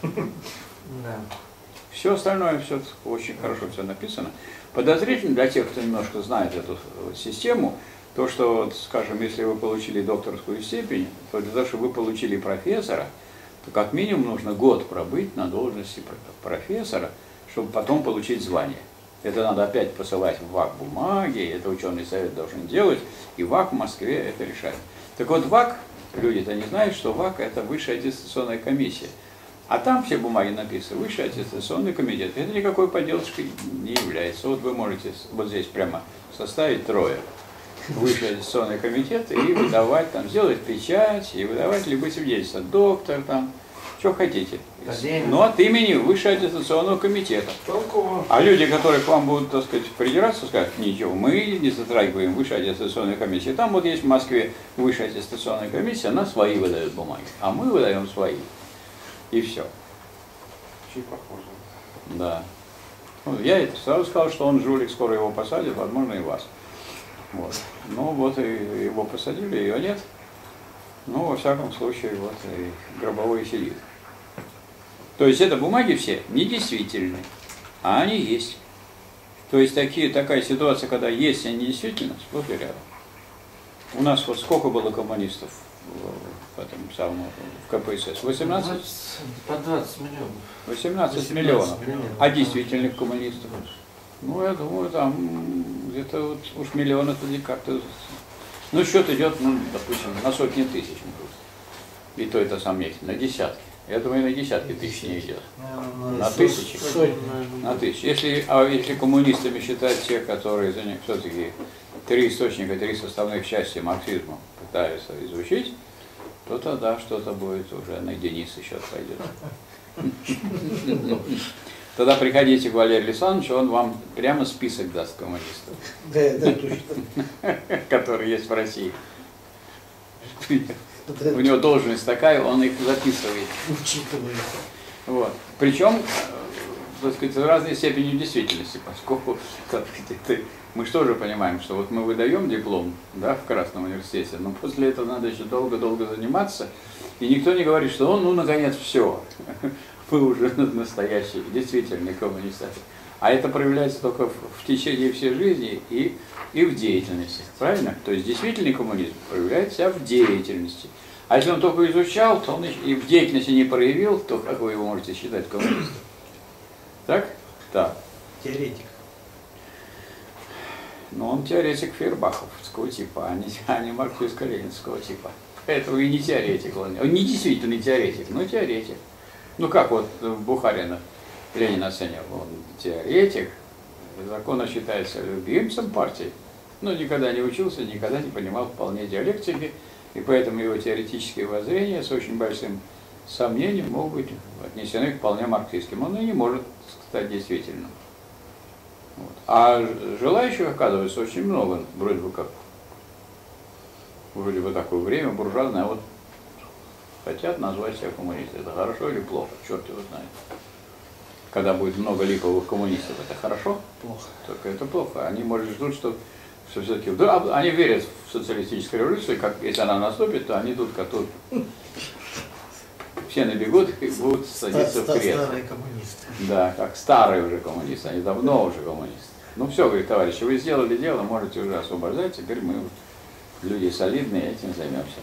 [SPEAKER 6] Да.
[SPEAKER 1] Все остальное все очень хорошо все написано. Подозрительно для тех, кто немножко знает эту систему, то, что, вот, скажем, если вы получили докторскую степень, то для того, чтобы вы получили профессора, то как минимум нужно год пробыть на должности профессора, чтобы потом получить звание. Это надо опять посылать в ВАК бумаги, это ученый совет должен делать, и ВАК в Москве это решает. Так вот, ВАК, люди-то не знают, что ВАК это Высшая аттестационная комиссия. А там все бумаги написаны, Высший аттестационный комитет. Это никакой подделочкой не является. Вот вы можете вот здесь прямо составить трое. Высший аттестационный комитет и выдавать, там, сделать печать и выдавать любые свидетельства. Доктор там, что хотите. Но от имени Высшего аттестационного комитета.
[SPEAKER 6] Толково.
[SPEAKER 1] А люди, которые к вам будут, так сказать, придираться, скажут, ничего, мы не затрагиваем Высшую аттестационную комиссию. Там вот есть в Москве Высшая аттестационная комиссия, она свои выдает бумаги, а мы выдаем свои. И все.
[SPEAKER 3] Очень похоже.
[SPEAKER 1] Да. Ну, я сразу сказал, что он жулик, скоро его посадят, возможно, и вас. Вот. Ну вот и его посадили, ее нет. Ну, во всяком случае, вот и Гробовой сидит. То есть это бумаги все недействительны, а они есть. То есть такие, такая ситуация, когда есть, а не действительно, сплошь и рядом. У нас вот сколько было коммунистов в, в этом самом в ка пэ эс эс? восемнадцать?
[SPEAKER 6] По двадцать миллионов.
[SPEAKER 1] восемнадцать миллионов. А действительных коммунистов? Ну, я думаю, там где-то вот уж миллионов как-то. Ну, счет идет, ну, допустим, на сотни тысяч. И то это сомнительно, на десятки. Я думаю, на десятки тысяч не идет. На тысячи. На тысячи. Если, а если коммунистами считать тех, которые все-таки три источника, три составных части марксизма пытаются изучить, то тогда что-то будет уже на единицы счет пойдет. Тогда приходите к Валерию Александровичу, он вам прямо список даст коммунистов.
[SPEAKER 5] Да, да, точно.
[SPEAKER 1] Которые есть в России. У него должность такая, он их записывает.
[SPEAKER 5] Учитывая.
[SPEAKER 1] Вот. Причем, так сказать, в разной степени действительности, поскольку как, это, мы же тоже понимаем, что вот мы выдаем диплом, да, в Красном университете, но после этого надо еще долго-долго заниматься, и никто не говорит, что он, ну, наконец, все, вы уже настоящий, действительный коммунист. А это проявляется только в, в течение всей жизни и, и в деятельности, правильно? То есть действительный коммунизм проявляет себя в деятельности. А если он только изучал, то он и в деятельности не проявил, то как вы его можете считать коммунистом? Так? Так.
[SPEAKER 5] Теоретик.
[SPEAKER 1] Но он теоретик фейербаховского типа, а не, а не марксистско-ленинского типа. Поэтому и не теоретик он. Он не действительный теоретик, но теоретик. Ну как вот Бухарина Ленин оценил, он теоретик, законно считается любимцем партии, но никогда не учился, никогда не понимал вполне диалектики, и поэтому его теоретические воззрения с очень большим сомнением могут быть отнесены к вполне марксистским. Он и не может стать действительным. Вот. А желающих, оказывается, очень много, вроде бы как, вроде бы такое время буржуазное, а вот хотят назвать себя коммунистами. Это хорошо или плохо? Черт его знает. Когда будет много липовых коммунистов, это хорошо?
[SPEAKER 5] Плохо.
[SPEAKER 1] Только это плохо. Они, может, ждут, что все-таки... Да, они верят в социалистическую революцию, как если она наступит, то они тут, как тут. Все набегут и будут садиться в кресло.
[SPEAKER 5] Старые коммунисты.
[SPEAKER 1] Да, как старые уже коммунисты, они давно уже коммунисты. Ну все, говорит, товарищи, вы сделали дело, можете уже освобождать, теперь мы люди солидные, этим займемся.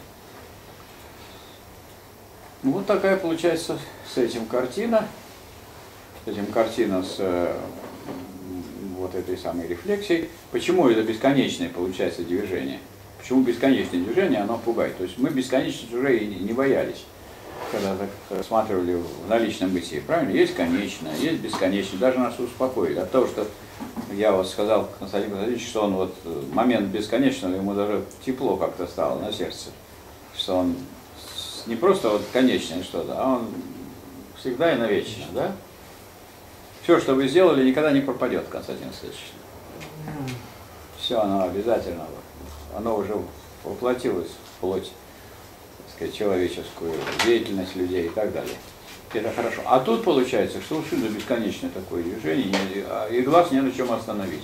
[SPEAKER 1] Ну, вот такая получается с этим картина, с этим картина с э, вот этой самой рефлексией. Почему это бесконечное получается движение? Почему бесконечное движение, оно пугает? То есть мы бесконечность уже и не боялись, когда рассматривали в наличном бытии. Правильно? Есть конечное, есть бесконечное. Даже нас успокоили от того, что я вот сказал Константину Константиновичу, что он вот момент бесконечного, ему даже тепло как-то стало на сердце. Что он не просто вот конечное что-то, а он всегда и навечно, да? Все, что вы сделали, никогда не пропадет, Константин Константинович. Все, оно обязательно, оно уже воплотилось в плоть, так сказать, человеческую деятельность людей и так далее. Это хорошо. А тут получается, что всюду бесконечное такое движение, и глаз не на чем остановить.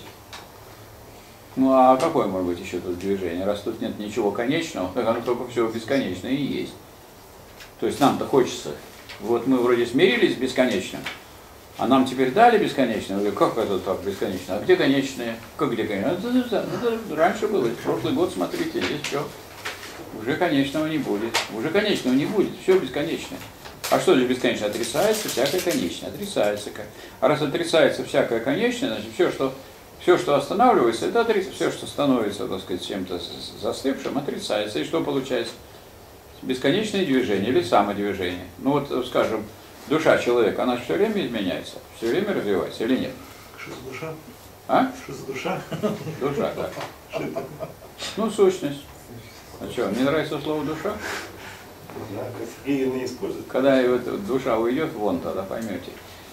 [SPEAKER 1] Ну а какое может быть еще тут движение? Раз тут нет ничего конечного, так оно только все бесконечное и есть. То есть нам-то хочется. Вот мы вроде смирились с бесконечным, а нам теперь дали бесконечное. Я говорю, как это так бесконечно? А где конечное? Как где конечное? Это, это, это раньше было. Прошлый год, смотрите, здесь все. Уже конечного не будет. Уже конечного не будет. Все бесконечное. А что же бесконечно? Отрицается всякое конечное. Отрицается. А раз отрицается всякое конечное, значит все, что, все, что останавливается, это отрицается. Все, что становится, так сказать, чем-то застывшим, отрицается. И что получается? Бесконечное движение или самодвижение. Ну вот, скажем, душа человека, она же все время изменяется, все время развивается или нет?
[SPEAKER 5] Что за душа?
[SPEAKER 1] А?
[SPEAKER 5] Что за душа?
[SPEAKER 1] Душа, да.
[SPEAKER 5] Что это такое?
[SPEAKER 1] Ну, сущность. А что, мне нравится слово душа?
[SPEAKER 2] Да, Гегель не использует.
[SPEAKER 1] Когда вот душа уйдет вон, тогда поймете.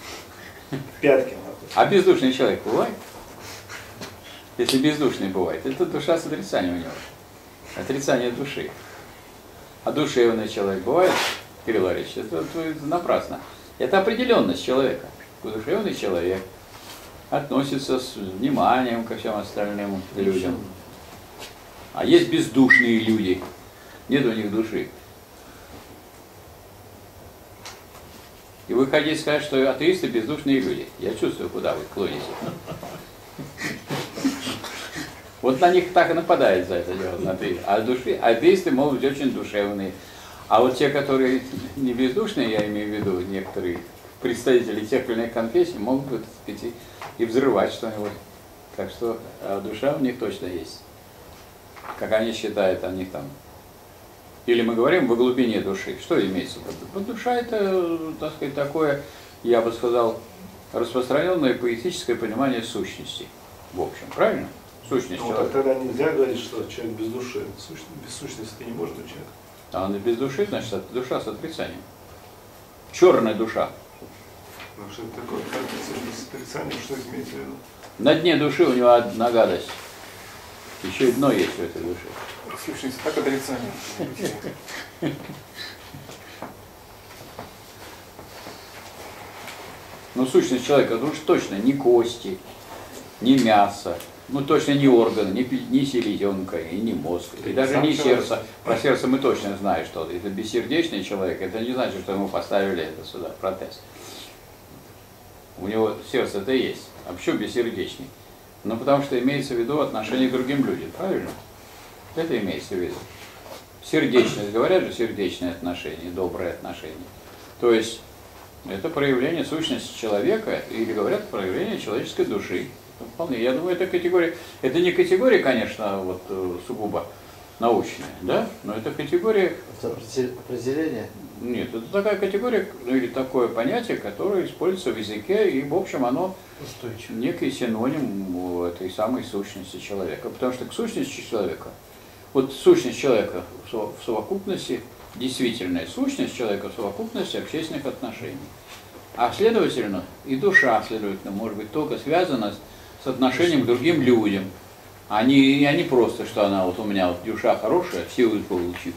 [SPEAKER 2] Пятки.
[SPEAKER 1] А бездушный человек бывает? Если бездушный бывает, это душа с отрицанием у него. Отрицание души. А душевный человек бывает, Кирилл Ильич, это, это напрасно. Это определенность человека. Душевный человек относится с вниманием ко всем остальным людям. А есть бездушные люди, нет у них души. И вы хотите сказать, что атеисты бездушные люди. Я чувствую, куда вы клоните. Вот на них так и нападает за это дело. На атеисты. А души, атеисты могут быть очень душевные. А вот те, которые не бездушные, я имею в виду, некоторые представители тех или иных конфессий, могут, так сказать, и взрывать что-нибудь. Так что а душа у них точно есть. Как они считают, они там. Или мы говорим во глубине души. Что имеется в виду? Душа это, так сказать, такое, я бы сказал, распространенное поэтическое понимание сущности. В общем, правильно? Сущность
[SPEAKER 2] Ну,
[SPEAKER 1] человека.
[SPEAKER 2] тогда нельзя говорить, что человек без души. Сущность, без сущности это не может быть человек.
[SPEAKER 1] А он без души, значит, это душа с отрицанием. Черная душа.
[SPEAKER 2] Потому что это такое, как с отрицанием, что имеется в виду?
[SPEAKER 1] На дне души у него одна гадость. Еще и дно есть в этой душе.
[SPEAKER 3] Сущность так отрицание.
[SPEAKER 1] Но сущность человека, ну уж точно не кости, не мясо, ну точно не органы, не, не селезенка, и не мозг, и даже не сердце. Про сердце мы точно знаем, что это бессердечный человек, это не значит, что ему поставили это сюда, протез. У него сердце-то есть, а почему бессердечный? Ну потому что имеется в виду отношение к другим людям, правильно? Это имеется в виду. Сердечность, говорят же, сердечные отношения, добрые отношения. То есть это проявление сущности человека, или говорят проявление человеческой души. Вполне. Я думаю, это категория, это не категория, конечно, вот сугубо научная, да, но это категория.
[SPEAKER 6] Это определение?
[SPEAKER 1] Нет, это такая категория, ну или такое понятие, которое используется в языке, и в общем оно
[SPEAKER 5] Устойчиво.
[SPEAKER 1] некий синоним этой самой сущности человека. Потому что к сущности человека, вот сущность человека в совокупности, действительная сущность человека в совокупности общественных отношений. А следовательно, и душа, следовательно, может быть только связана с отношением к другим людям. Они, они просто, что она вот у меня вот душа хорошая, силу получил.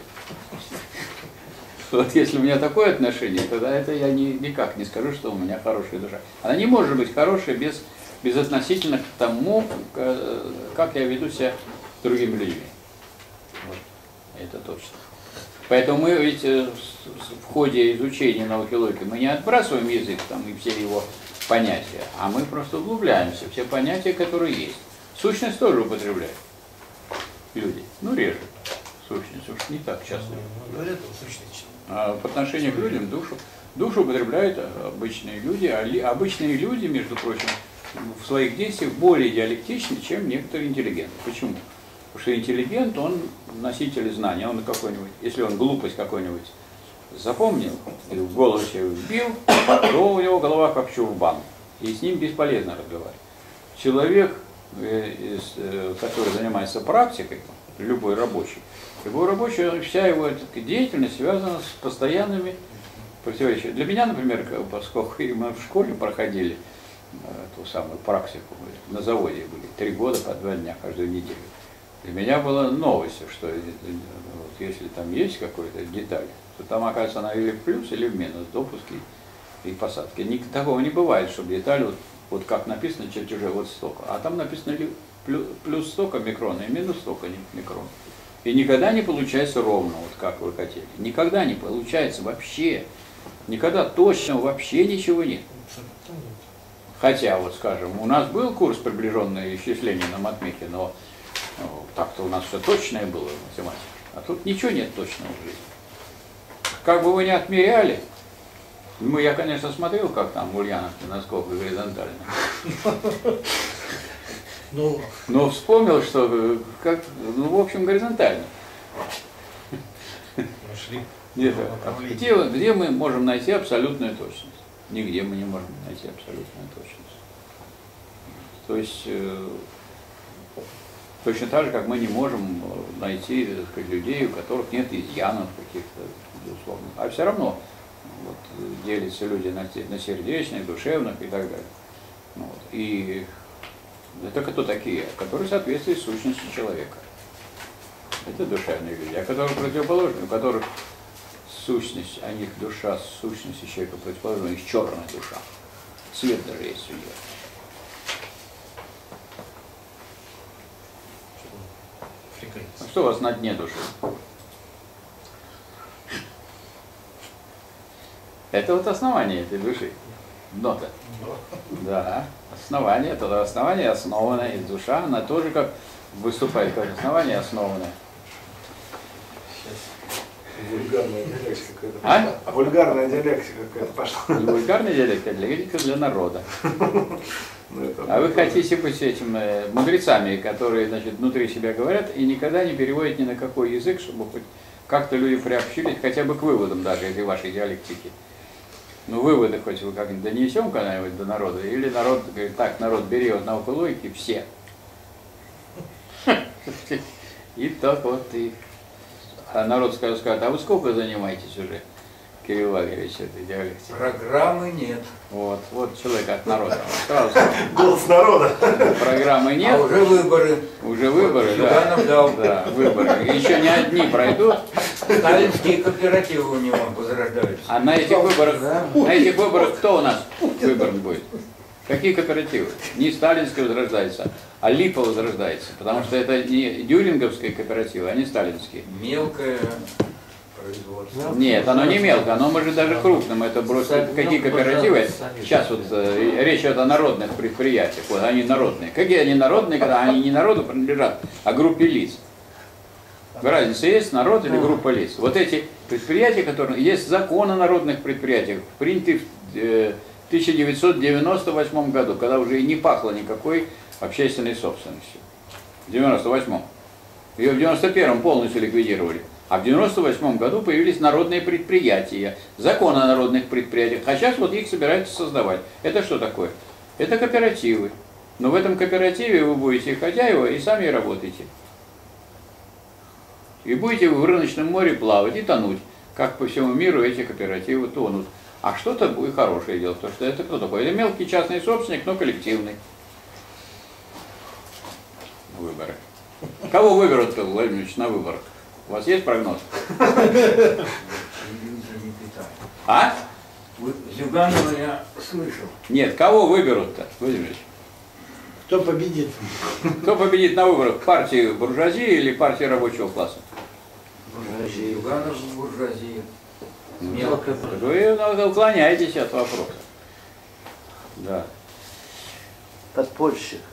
[SPEAKER 1] Вот если у меня такое отношение, тогда это я ни, никак не скажу, что у меня хорошая душа. Она не может быть хорошей без, безотносительно к тому, как я веду себя с другими людьми. Вот. Это точно. Поэтому мы ведь в ходе изучения науки логики мы не отбрасываем язык там, и все его понятия, а мы просто углубляемся в все понятия, которые есть. Сущность тоже употребляют люди, ну реже. Сущность уж не так часто.
[SPEAKER 5] Говорят о сущности.
[SPEAKER 1] А по отношению к людям душу, душу употребляют обычные люди, а ли, обычные люди, между прочим, в своих действиях более диалектичны, чем некоторые интеллигенты. Почему? Потому что интеллигент, он носитель знания, он какой-нибудь, если он глупость какой-нибудь запомнил, или в голову себе вбил, то у него голова как чурбан, и с ним бесполезно разговаривать. Человек, который занимается практикой, любой рабочий, любой рабочий, вся его деятельность связана с постоянными противоречиями. Для меня, например, поскольку мы в школе проходили ту самую практику, на заводе были три года по два дня каждую неделю. Для меня было новостью, что вот, если там есть какая-то деталь, то там, оказывается, она или в плюс, или в минус, допуски и посадки. Ник такого не бывает, чтобы деталь, вот, вот как написано, чертеже вот столько, а там написано плюс, плюс столько микрона и минус столько микрон. И никогда не получается ровно, вот как вы хотели. Никогда не получается вообще. Никогда точно вообще ничего нет. Хотя, вот скажем, у нас был курс приближенное исчисление на матмехе, но ну, так-то у нас все точное было в математике. А тут ничего нет точного в жизни. Как бы вы ни отмеряли, ну, я, конечно, смотрел, как там в Ульяновке, насколько горизонтально.
[SPEAKER 5] Ну,
[SPEAKER 1] Но вспомнил, что как, ну, в общем, горизонтально.
[SPEAKER 5] нашли.
[SPEAKER 1] Где, где, где мы можем найти абсолютную точность? Нигде мы не можем найти абсолютную точность. То есть, э, точно так же, как мы не можем найти, так сказать, людей, у которых нет изъянов каких-то, безусловно. А все равно вот, делятся люди на, на сердечных, душевных и так далее. Вот. И это кто такие? Которые соответствуют сущности человека. Это душевные люди. А которые противоположны, у которых сущность, а них душа, сущность человека противоположна, у них черная душа. Цвет даже есть у нее. А что у вас на дне души? Это вот основание этой души. Дно-то. Да. Основание, это основание основанное, и душа, она тоже как выступает как основание основанное.
[SPEAKER 2] Вульгарная диалектика какая-то.
[SPEAKER 1] А?
[SPEAKER 2] Вульгарная диалектика какая-то пошла.
[SPEAKER 1] Вульгарная диалектика, диалектика для народа. А вы хотите быть этим э, мудрецами, которые, значит, внутри себя говорят и никогда не переводят ни на какой язык, чтобы хоть как-то люди приобщились хотя бы к выводам даже этой вашей диалектики. Ну, выводы хоть вы как-нибудь донесем когда-нибудь до народа, или народ говорит, так, народ, бери вот науку логики, все. И так вот и... А народ скажет, скажет, а вы сколько занимаетесь уже, Кирилл Валерьевич, этой диалектикой?
[SPEAKER 4] Программы нет.
[SPEAKER 1] Вот, вот человек от народа. Сразу сказал.
[SPEAKER 2] Голос народа.
[SPEAKER 1] Программы нет.
[SPEAKER 4] А уже выборы.
[SPEAKER 1] Уже выборы,
[SPEAKER 4] Вот
[SPEAKER 1] да.
[SPEAKER 4] Зюганов дал.
[SPEAKER 1] Да, выборы. И еще не одни пройдут,
[SPEAKER 4] Сталинские кооперативы у него возрождаются.
[SPEAKER 1] а на этих выборах,
[SPEAKER 4] Да.
[SPEAKER 1] на этих выборах кто у нас выбором будет? Какие кооперативы? Не сталинская возрождается, а Липа возрождается. Потому что это не дюринговские кооперативы, а не сталинские.
[SPEAKER 4] Мелкое производство.
[SPEAKER 1] Нет, оно не мелко, оно может даже крупным. Это просто какие кооперативы? Сейчас вот э, речь идет о народных предприятиях. Вот они народные. Какие они народные, когда они не народу принадлежат, а группе лиц? Разница есть, народ или группа лиц. Вот эти предприятия, которые есть закон о народных предприятиях, принятый в э, тысяча девятьсот девяносто восьмом году, когда уже и не пахло никакой общественной собственностью. В девяносто восьмом. Ее в девяносто первом полностью ликвидировали. А в девяносто восьмом году появились народные предприятия, закон о народных предприятиях, а сейчас вот их собираются создавать. Это что такое? Это кооперативы. Но в этом кооперативе вы будете хозяева и сами работаете. И будете в рыночном море плавать и тонуть, как по всему миру эти кооперативы тонут. А что-то будет хорошее дело, потому что это кто такой? Это мелкий частный собственник, но коллективный. Кого выберут-то, Владимир Ильич, на выборах? У вас есть прогноз?
[SPEAKER 4] Иллюзий не питаю.
[SPEAKER 1] А?
[SPEAKER 4] Вот Зюганова я слышал.
[SPEAKER 1] Нет, кого выберут-то, Владимир Ильич?
[SPEAKER 5] Кто победит?
[SPEAKER 1] Кто победит на выборах? Партии буржуазии или партии рабочего класса?
[SPEAKER 6] Буржуазия.
[SPEAKER 4] Зюганов в буржуазии.
[SPEAKER 6] Мелко.
[SPEAKER 1] Вы уклоняетесь от вопроса. Да.
[SPEAKER 6] Подпольщик.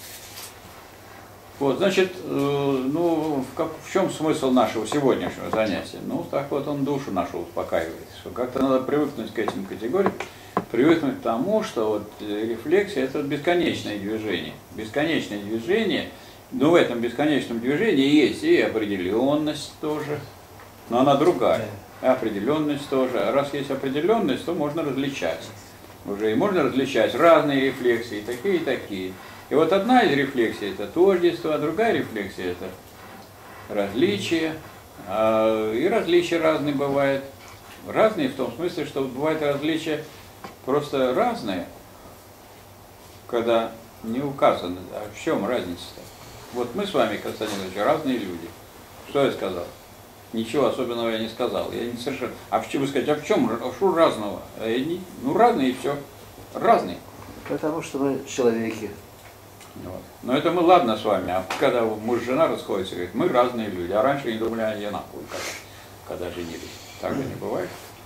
[SPEAKER 1] Вот, значит, э, ну, в, как, в чем смысл нашего сегодняшнего занятия? Ну, так вот он душу нашу успокаивает, что как-то надо привыкнуть к этим категориям, привыкнуть к тому, что вот рефлексия – это бесконечное движение. Бесконечное движение, но в этом бесконечном движении есть и определенность тоже, но она другая. Определенность тоже. А раз есть определенность, то можно различать. Уже и можно различать разные рефлексии, такие и такие. И вот одна из рефлексий – это тождество, а другая рефлексия – это различие. И различия разные бывают. Разные в том смысле, что бывают различия просто разные, когда не указано, а в чем разница-то. Вот мы с вами, Константин Ильич, разные люди. Что я сказал? Ничего особенного я не сказал. Я не совершенно... А в чем вы сказать, а в чем? А что разного? А я не... Ну, разные и все. Разные.
[SPEAKER 6] Потому что мы человеки.
[SPEAKER 1] Вот. Но это мы ладно с вами, а когда муж и жена расходятся, говорят, мы разные люди, а раньше не думали они одинаковые, когда, когда женились. Так же не бывает.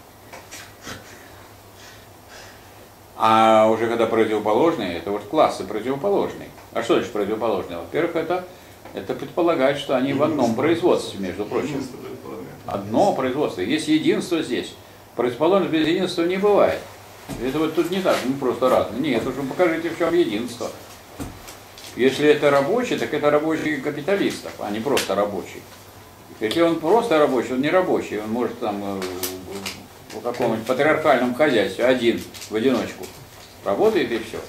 [SPEAKER 1] А уже когда противоположные, это вот классы противоположные. А что значит противоположные? Во-первых, это, это предполагает, что они в одном производстве, между прочим. Одно производство. Есть единство здесь. Противоположность без единства не бывает. Это вот тут не так, ну просто разные. Нет, уже покажите, в чем единство. Если это рабочий, так это рабочий капиталистов, а не просто рабочий. Если он просто рабочий, он не рабочий, он может там в каком-нибудь патриархальном хозяйстве один, в одиночку, работает и все.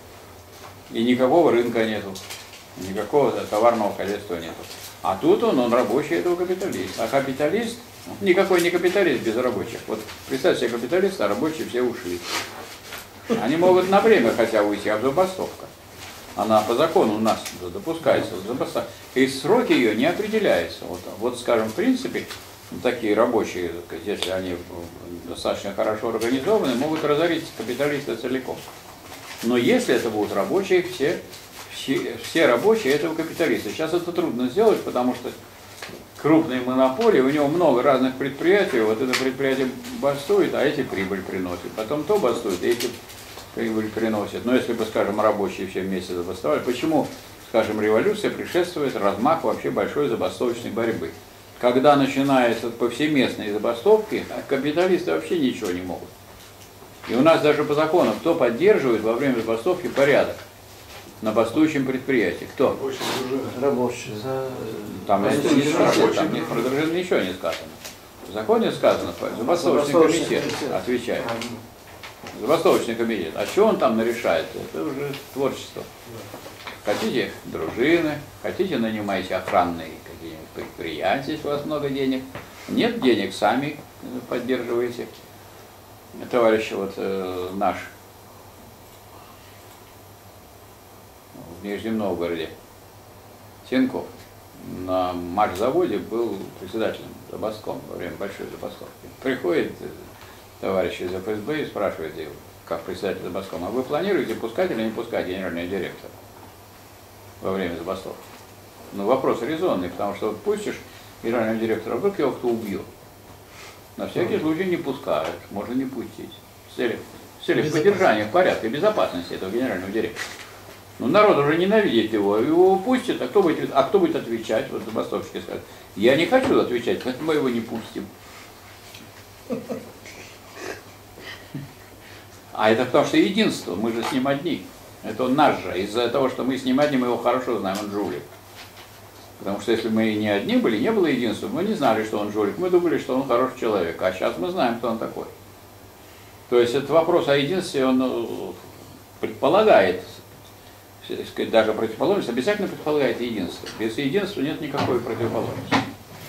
[SPEAKER 1] И никакого рынка нету, никакого товарного хозяйства нету. А тут он, он рабочий этого капиталиста. А капиталист, никакой не капиталист без рабочих. Вот представьте себе капиталиста, а рабочие все ушли. Они могут на время хотя уйти, а забастовка. Она по закону у нас допускается, забастовка. И сроки ее не определяются. Вот, вот скажем, в принципе, такие рабочие, если они достаточно хорошо организованы, могут разорить капиталиста целиком. Но если это будут рабочие, все, все, все рабочие этого капиталиста. Сейчас это трудно сделать, потому что крупные монополии, у него много разных предприятий, вот это предприятие бастует, а эти прибыль приносят. Потом то бастует, а эти прибыль приносят. Но если бы, скажем, рабочие все вместе забастовали, почему, скажем, революция предшествует размаху вообще большой забастовочной борьбы? Когда начинаются повсеместные забастовки, капиталисты вообще ничего не могут. И у нас даже по закону, кто поддерживает во время забастовки порядок на бастующем предприятии? Кто?
[SPEAKER 2] Рабочие дружины.
[SPEAKER 6] Рабочие.
[SPEAKER 1] Там, это не сказано, там не, про дружину ничего не сказано. В законе сказано, забастовочный комитет отвечает. Забастовочный комитет. А что он там нарешает? Это уже творчество. Хотите дружины, хотите нанимайте охранные какие-нибудь предприятия, если у вас много денег. Нет денег, сами поддерживаете. Товарищ вот э, наш в Нижнем Новгороде, Сенков, на марш-заводе был председателем забастком во время большой забастовки. Приходит товарищ из эф эс бэ и спрашивает его, как председатель забасткома, а вы планируете пускать или не пускать генерального директора во время забастовки? Ну, вопрос резонный, потому что вот пустишь генерального директора, вдруг его кто убьет. На всякий случай не пускают, можно не пустить. С целью, с целью поддержания порядка и безопасности этого генерального директора. Ну, народ уже ненавидит его, его пустят, а кто будет, а кто будет отвечать? Вот забастовщики скажут, я не хочу отвечать, мы его не пустим. А это потому что единство, мы же с ним одни. Это он наш же. Из-за того, что мы с ним одни, мы его хорошо знаем, он жулик. Потому что если мы не одни были, не было единства, мы не знали, что он жулик, мы думали, что он хороший человек, а сейчас мы знаем, кто он такой. То есть этот вопрос о единстве, он предполагает, даже противоположность обязательно предполагает единство. Без единства нет никакой противоположности.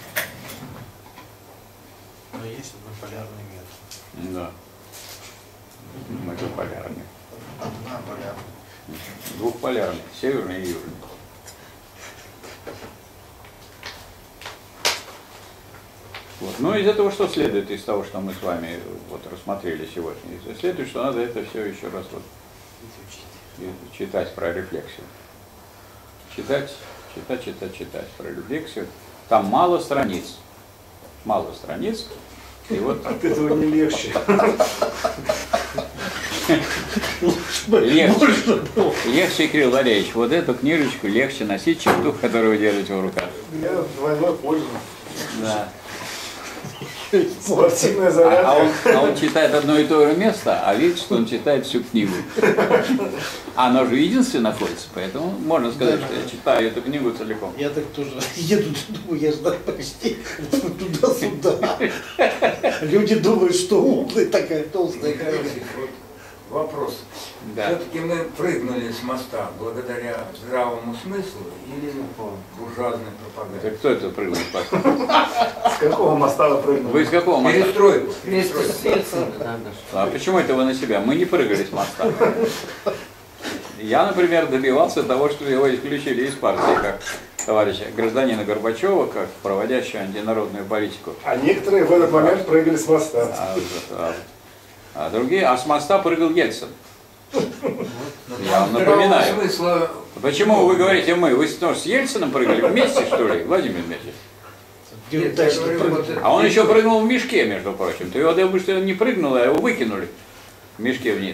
[SPEAKER 5] Но есть однополярный мир.
[SPEAKER 1] Да. Мы двуполярные.
[SPEAKER 5] Одна полярная.
[SPEAKER 1] Двухполярный, северный и южный. Вот. Ну, из этого что следует, из того, что мы с вами вот рассмотрели сегодня? Следует, что надо это все еще раз вот читать про рефлексию. Читать, читать, читать, читать про рефлексию. Там мало страниц. Мало страниц. И вот
[SPEAKER 2] от этого не легче.
[SPEAKER 1] Легче, легче, Кирилл Валерьевич, вот эту книжечку легче носить, чем ту, которую вы держите в руках.
[SPEAKER 2] Я двойной пользуюсь.
[SPEAKER 1] Да.
[SPEAKER 2] Спортивная
[SPEAKER 1] А,
[SPEAKER 2] зарядка.
[SPEAKER 1] а, он, а он читает одно и то же место, а видит, что он читает всю книгу. А оно же единственное находится, поэтому можно сказать, что я читаю эту книгу целиком.
[SPEAKER 5] Я так тоже еду, думаю, я ждал почти туда-сюда. Люди думают, что умная такая толстая.
[SPEAKER 4] Короче, вот вопрос.
[SPEAKER 1] Да.
[SPEAKER 4] Все-таки мы прыгнули с моста благодаря здравому смыслу или буржуазной пропаганде?
[SPEAKER 1] Так кто это прыгнул?
[SPEAKER 2] С какого моста вы прыгнули?
[SPEAKER 1] Вы из какого моста?
[SPEAKER 4] Перестройку.
[SPEAKER 6] Вместе
[SPEAKER 4] перестройку.
[SPEAKER 6] с Ельцином, да, да.
[SPEAKER 1] А почему это вы на себя? Мы не прыгали с моста. Я, например, добивался того, что его исключили из партии, как товарища гражданина Горбачева, как проводящего антинародную политику.
[SPEAKER 2] А некоторые в этот момент прыгали с моста.
[SPEAKER 1] А, а, а другие, а с моста прыгал Ельцин. Я вам напоминаю.
[SPEAKER 4] Смысла...
[SPEAKER 1] Почему вы говорите мы? Вы что, с Ельцином прыгали вместе, что ли, Владимир Дмитриевич?
[SPEAKER 4] Нет, я говорю, вот это-
[SPEAKER 1] А он еще прыгнул в мешке, между прочим. То его думаю, что он не прыгнул, а его выкинули в мешке вниз.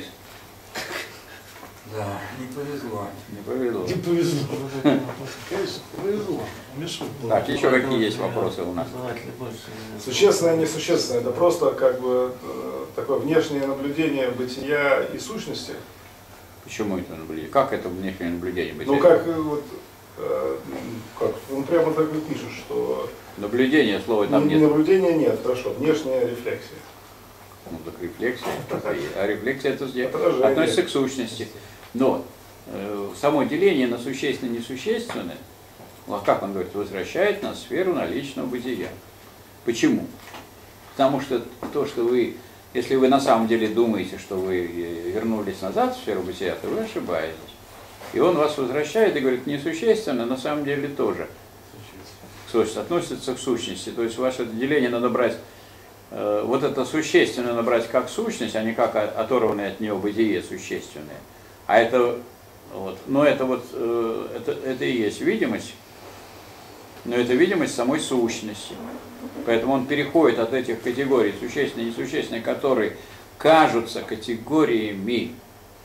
[SPEAKER 4] Да, не повезло.
[SPEAKER 1] Не повезло.
[SPEAKER 5] Не повезло. Конечно, повезло. Мешок был.
[SPEAKER 1] Так, еще какие есть вопросы у нас?
[SPEAKER 6] Основатели больше.
[SPEAKER 2] Существенное и несущественное. Это просто как бы э, такое внешнее наблюдение бытия и сущности.
[SPEAKER 1] Почему это наблюдение? Как это внешнее наблюдение?
[SPEAKER 2] Ну как э, вот, э, как, он прямо так и пишет, что
[SPEAKER 1] Наблюдение, слова там
[SPEAKER 2] не-
[SPEAKER 1] нет.
[SPEAKER 2] наблюдения нет, хорошо, внешняя рефлексия.
[SPEAKER 1] Ну, так рефлексия. это и есть. А рефлексия это где?
[SPEAKER 2] Отражение.
[SPEAKER 1] Относится к сущности. Но э, само деление на существенное и несущественное, ну, а как он говорит, возвращает нас в сферу наличного бытия. Почему? Потому что то, что вы, если вы на самом деле думаете, что вы вернулись назад в сферу бытия, то вы ошибаетесь. И он вас возвращает и говорит, несущественно, на самом деле тоже. Относится к сущности. То есть ваше деление надо брать, э, вот это существенное набрать как сущность, а не как оторванное от нее бытие существенное. А это вот, но это вот э, это, это и есть видимость, но это видимость самой сущности. Поэтому он переходит от этих категорий существенные и несущественные, которые кажутся категориями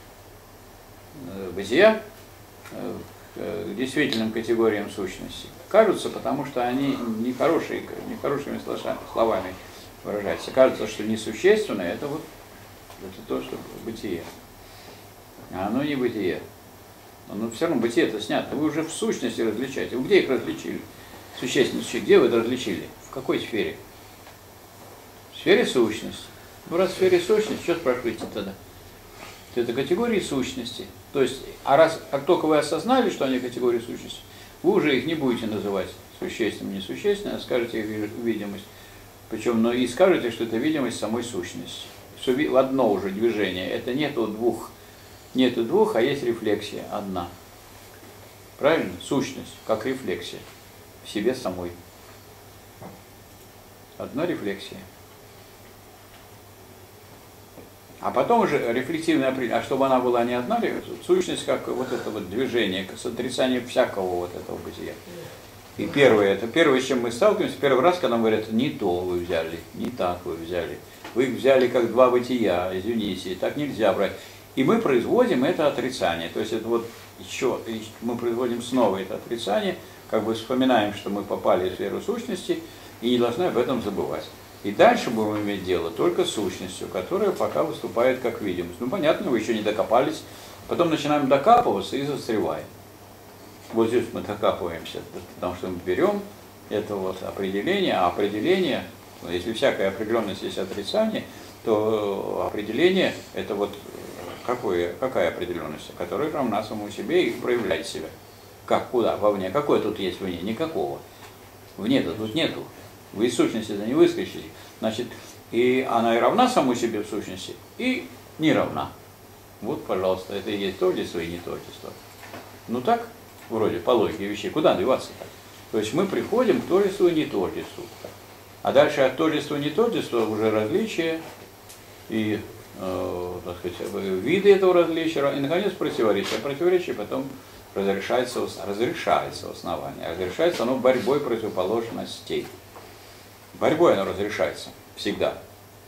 [SPEAKER 1] э, бытия, э, к действительным категориям сущности. Кажутся, потому что они нехорошие, нехорошими словами выражаются. Кажется, что несущественное это вот это то, что бытие. А оно не бытие. Но все равно бытие это снято. Вы уже в сущности различаете. Вы где их различили? Существенно, где вы это различили? В какой сфере? В сфере сущности. Ну, раз в сфере сущности, что спрашиваете тогда? Это категории сущности. То есть, а раз как только вы осознали, что они категории сущности, вы уже их не будете называть существенным, несущественным, а скажете их видимость. Причем, но и скажете, что это видимость самой сущности. Что в одно уже движение. Это нету двух. Нету двух, а есть рефлексия одна. Правильно? Сущность, как рефлексия. В себе самой. Одна рефлексия. А потом уже рефлексивное определение, а чтобы она была не одна, сущность как вот это вот движение, с отрицанием всякого вот этого бытия. И первое, это первое, с чем мы сталкиваемся, первый раз, когда нам говорят, не то вы взяли, не так вы взяли. Вы их взяли как два бытия, извините, так нельзя брать. И мы производим это отрицание. То есть это вот еще, мы производим снова это отрицание, как бы вспоминаем, что мы попали в сферу сущности и не должны об этом забывать. И дальше будем иметь дело только с сущностью, которая пока выступает как видимость. Ну понятно, вы еще не докопались. Потом начинаем докапываться и застреваем. Вот здесь мы докапываемся, потому что мы берем это вот определение, а определение, если всякая определенность есть отрицание, то определение это вот какое, какая определенность, которая равна самому себе и проявляет себя. Как, куда, вовне? Какое тут есть вне? Никакого. Вне-то тут нету. Вы из сущности-то не выскочили. Значит, и она и равна самой себе в сущности, и не равна. Вот, пожалуйста, это и есть тождество, и не тождество. Ну так, вроде, по логике вещей, куда деваться-то? То есть мы приходим к тождеству и не тождеству. А дальше от тождества, не тождества уже различия и э, так сказать, виды этого различия, и, наконец, противоречие. Противоречие потом разрешается, разрешается в основании. А разрешается оно борьбой противоположностей. Борьбой оно разрешается всегда.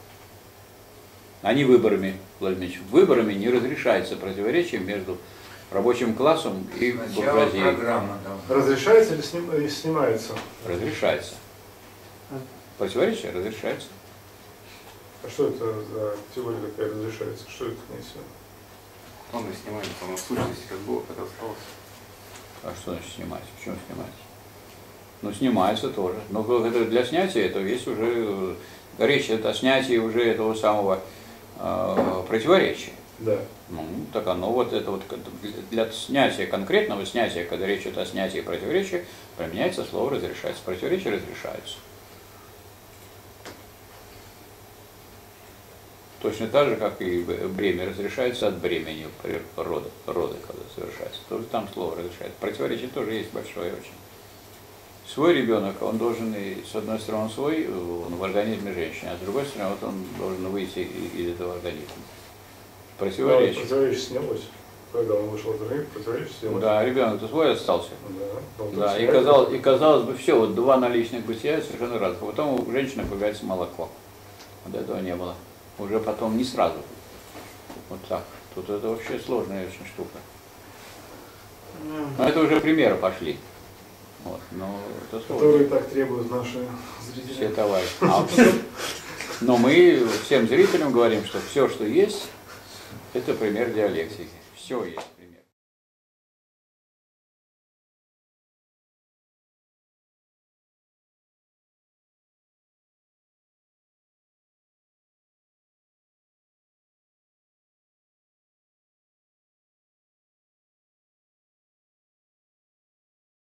[SPEAKER 1] А не выборами, Владимир Ильич. Выборами не разрешается противоречие между рабочим классом и
[SPEAKER 4] Сначала
[SPEAKER 1] буржуазией.
[SPEAKER 4] программа там.
[SPEAKER 2] Разрешается или сним- или снимается?
[SPEAKER 1] Разрешается. Противоречие разрешается.
[SPEAKER 2] А что это за теория такая разрешается? Что это имеется в виду?
[SPEAKER 3] Он и снимается, он в сущности как было, как осталось.
[SPEAKER 1] А что значит снимать? Почему снимать? Ну, снимается тоже. Но это для снятия это есть уже речь это о снятии уже этого самого э, противоречия.
[SPEAKER 2] Да.
[SPEAKER 1] Ну, так оно вот это вот для снятия, конкретного снятия, когда речь идет о снятии противоречия, применяется слово разрешается. Противоречия разрешаются. Точно так же, как и бремя разрешается от бремени рода, рода, когда совершается. Тоже там слово разрешается. Противоречие тоже есть большое очень. Свой ребенок, он должен, и, с одной стороны, свой, он в организме женщины, а с другой стороны, вот он должен выйти из этого организма. Противоречие.
[SPEAKER 2] Да, противоречие снялось. Когда он вышел из организма, противоречие снялось.
[SPEAKER 1] Да, ребенок-то свой остался.
[SPEAKER 2] Да, он
[SPEAKER 1] Да, и
[SPEAKER 2] сняли.
[SPEAKER 1] казалось, и казалось бы, все, вот два наличных бытия совершенно разных. Потом у женщины появляется молоко. Вот этого не было. Уже потом не сразу. Вот так. Тут это вообще сложная очень штука. Но это уже примеры пошли. Вот, но это сложно.
[SPEAKER 2] Которые так требуют наши зрители.
[SPEAKER 1] Все товарищи. А, все- но мы всем зрителям говорим, что все, что есть, это пример диалектики. Все есть.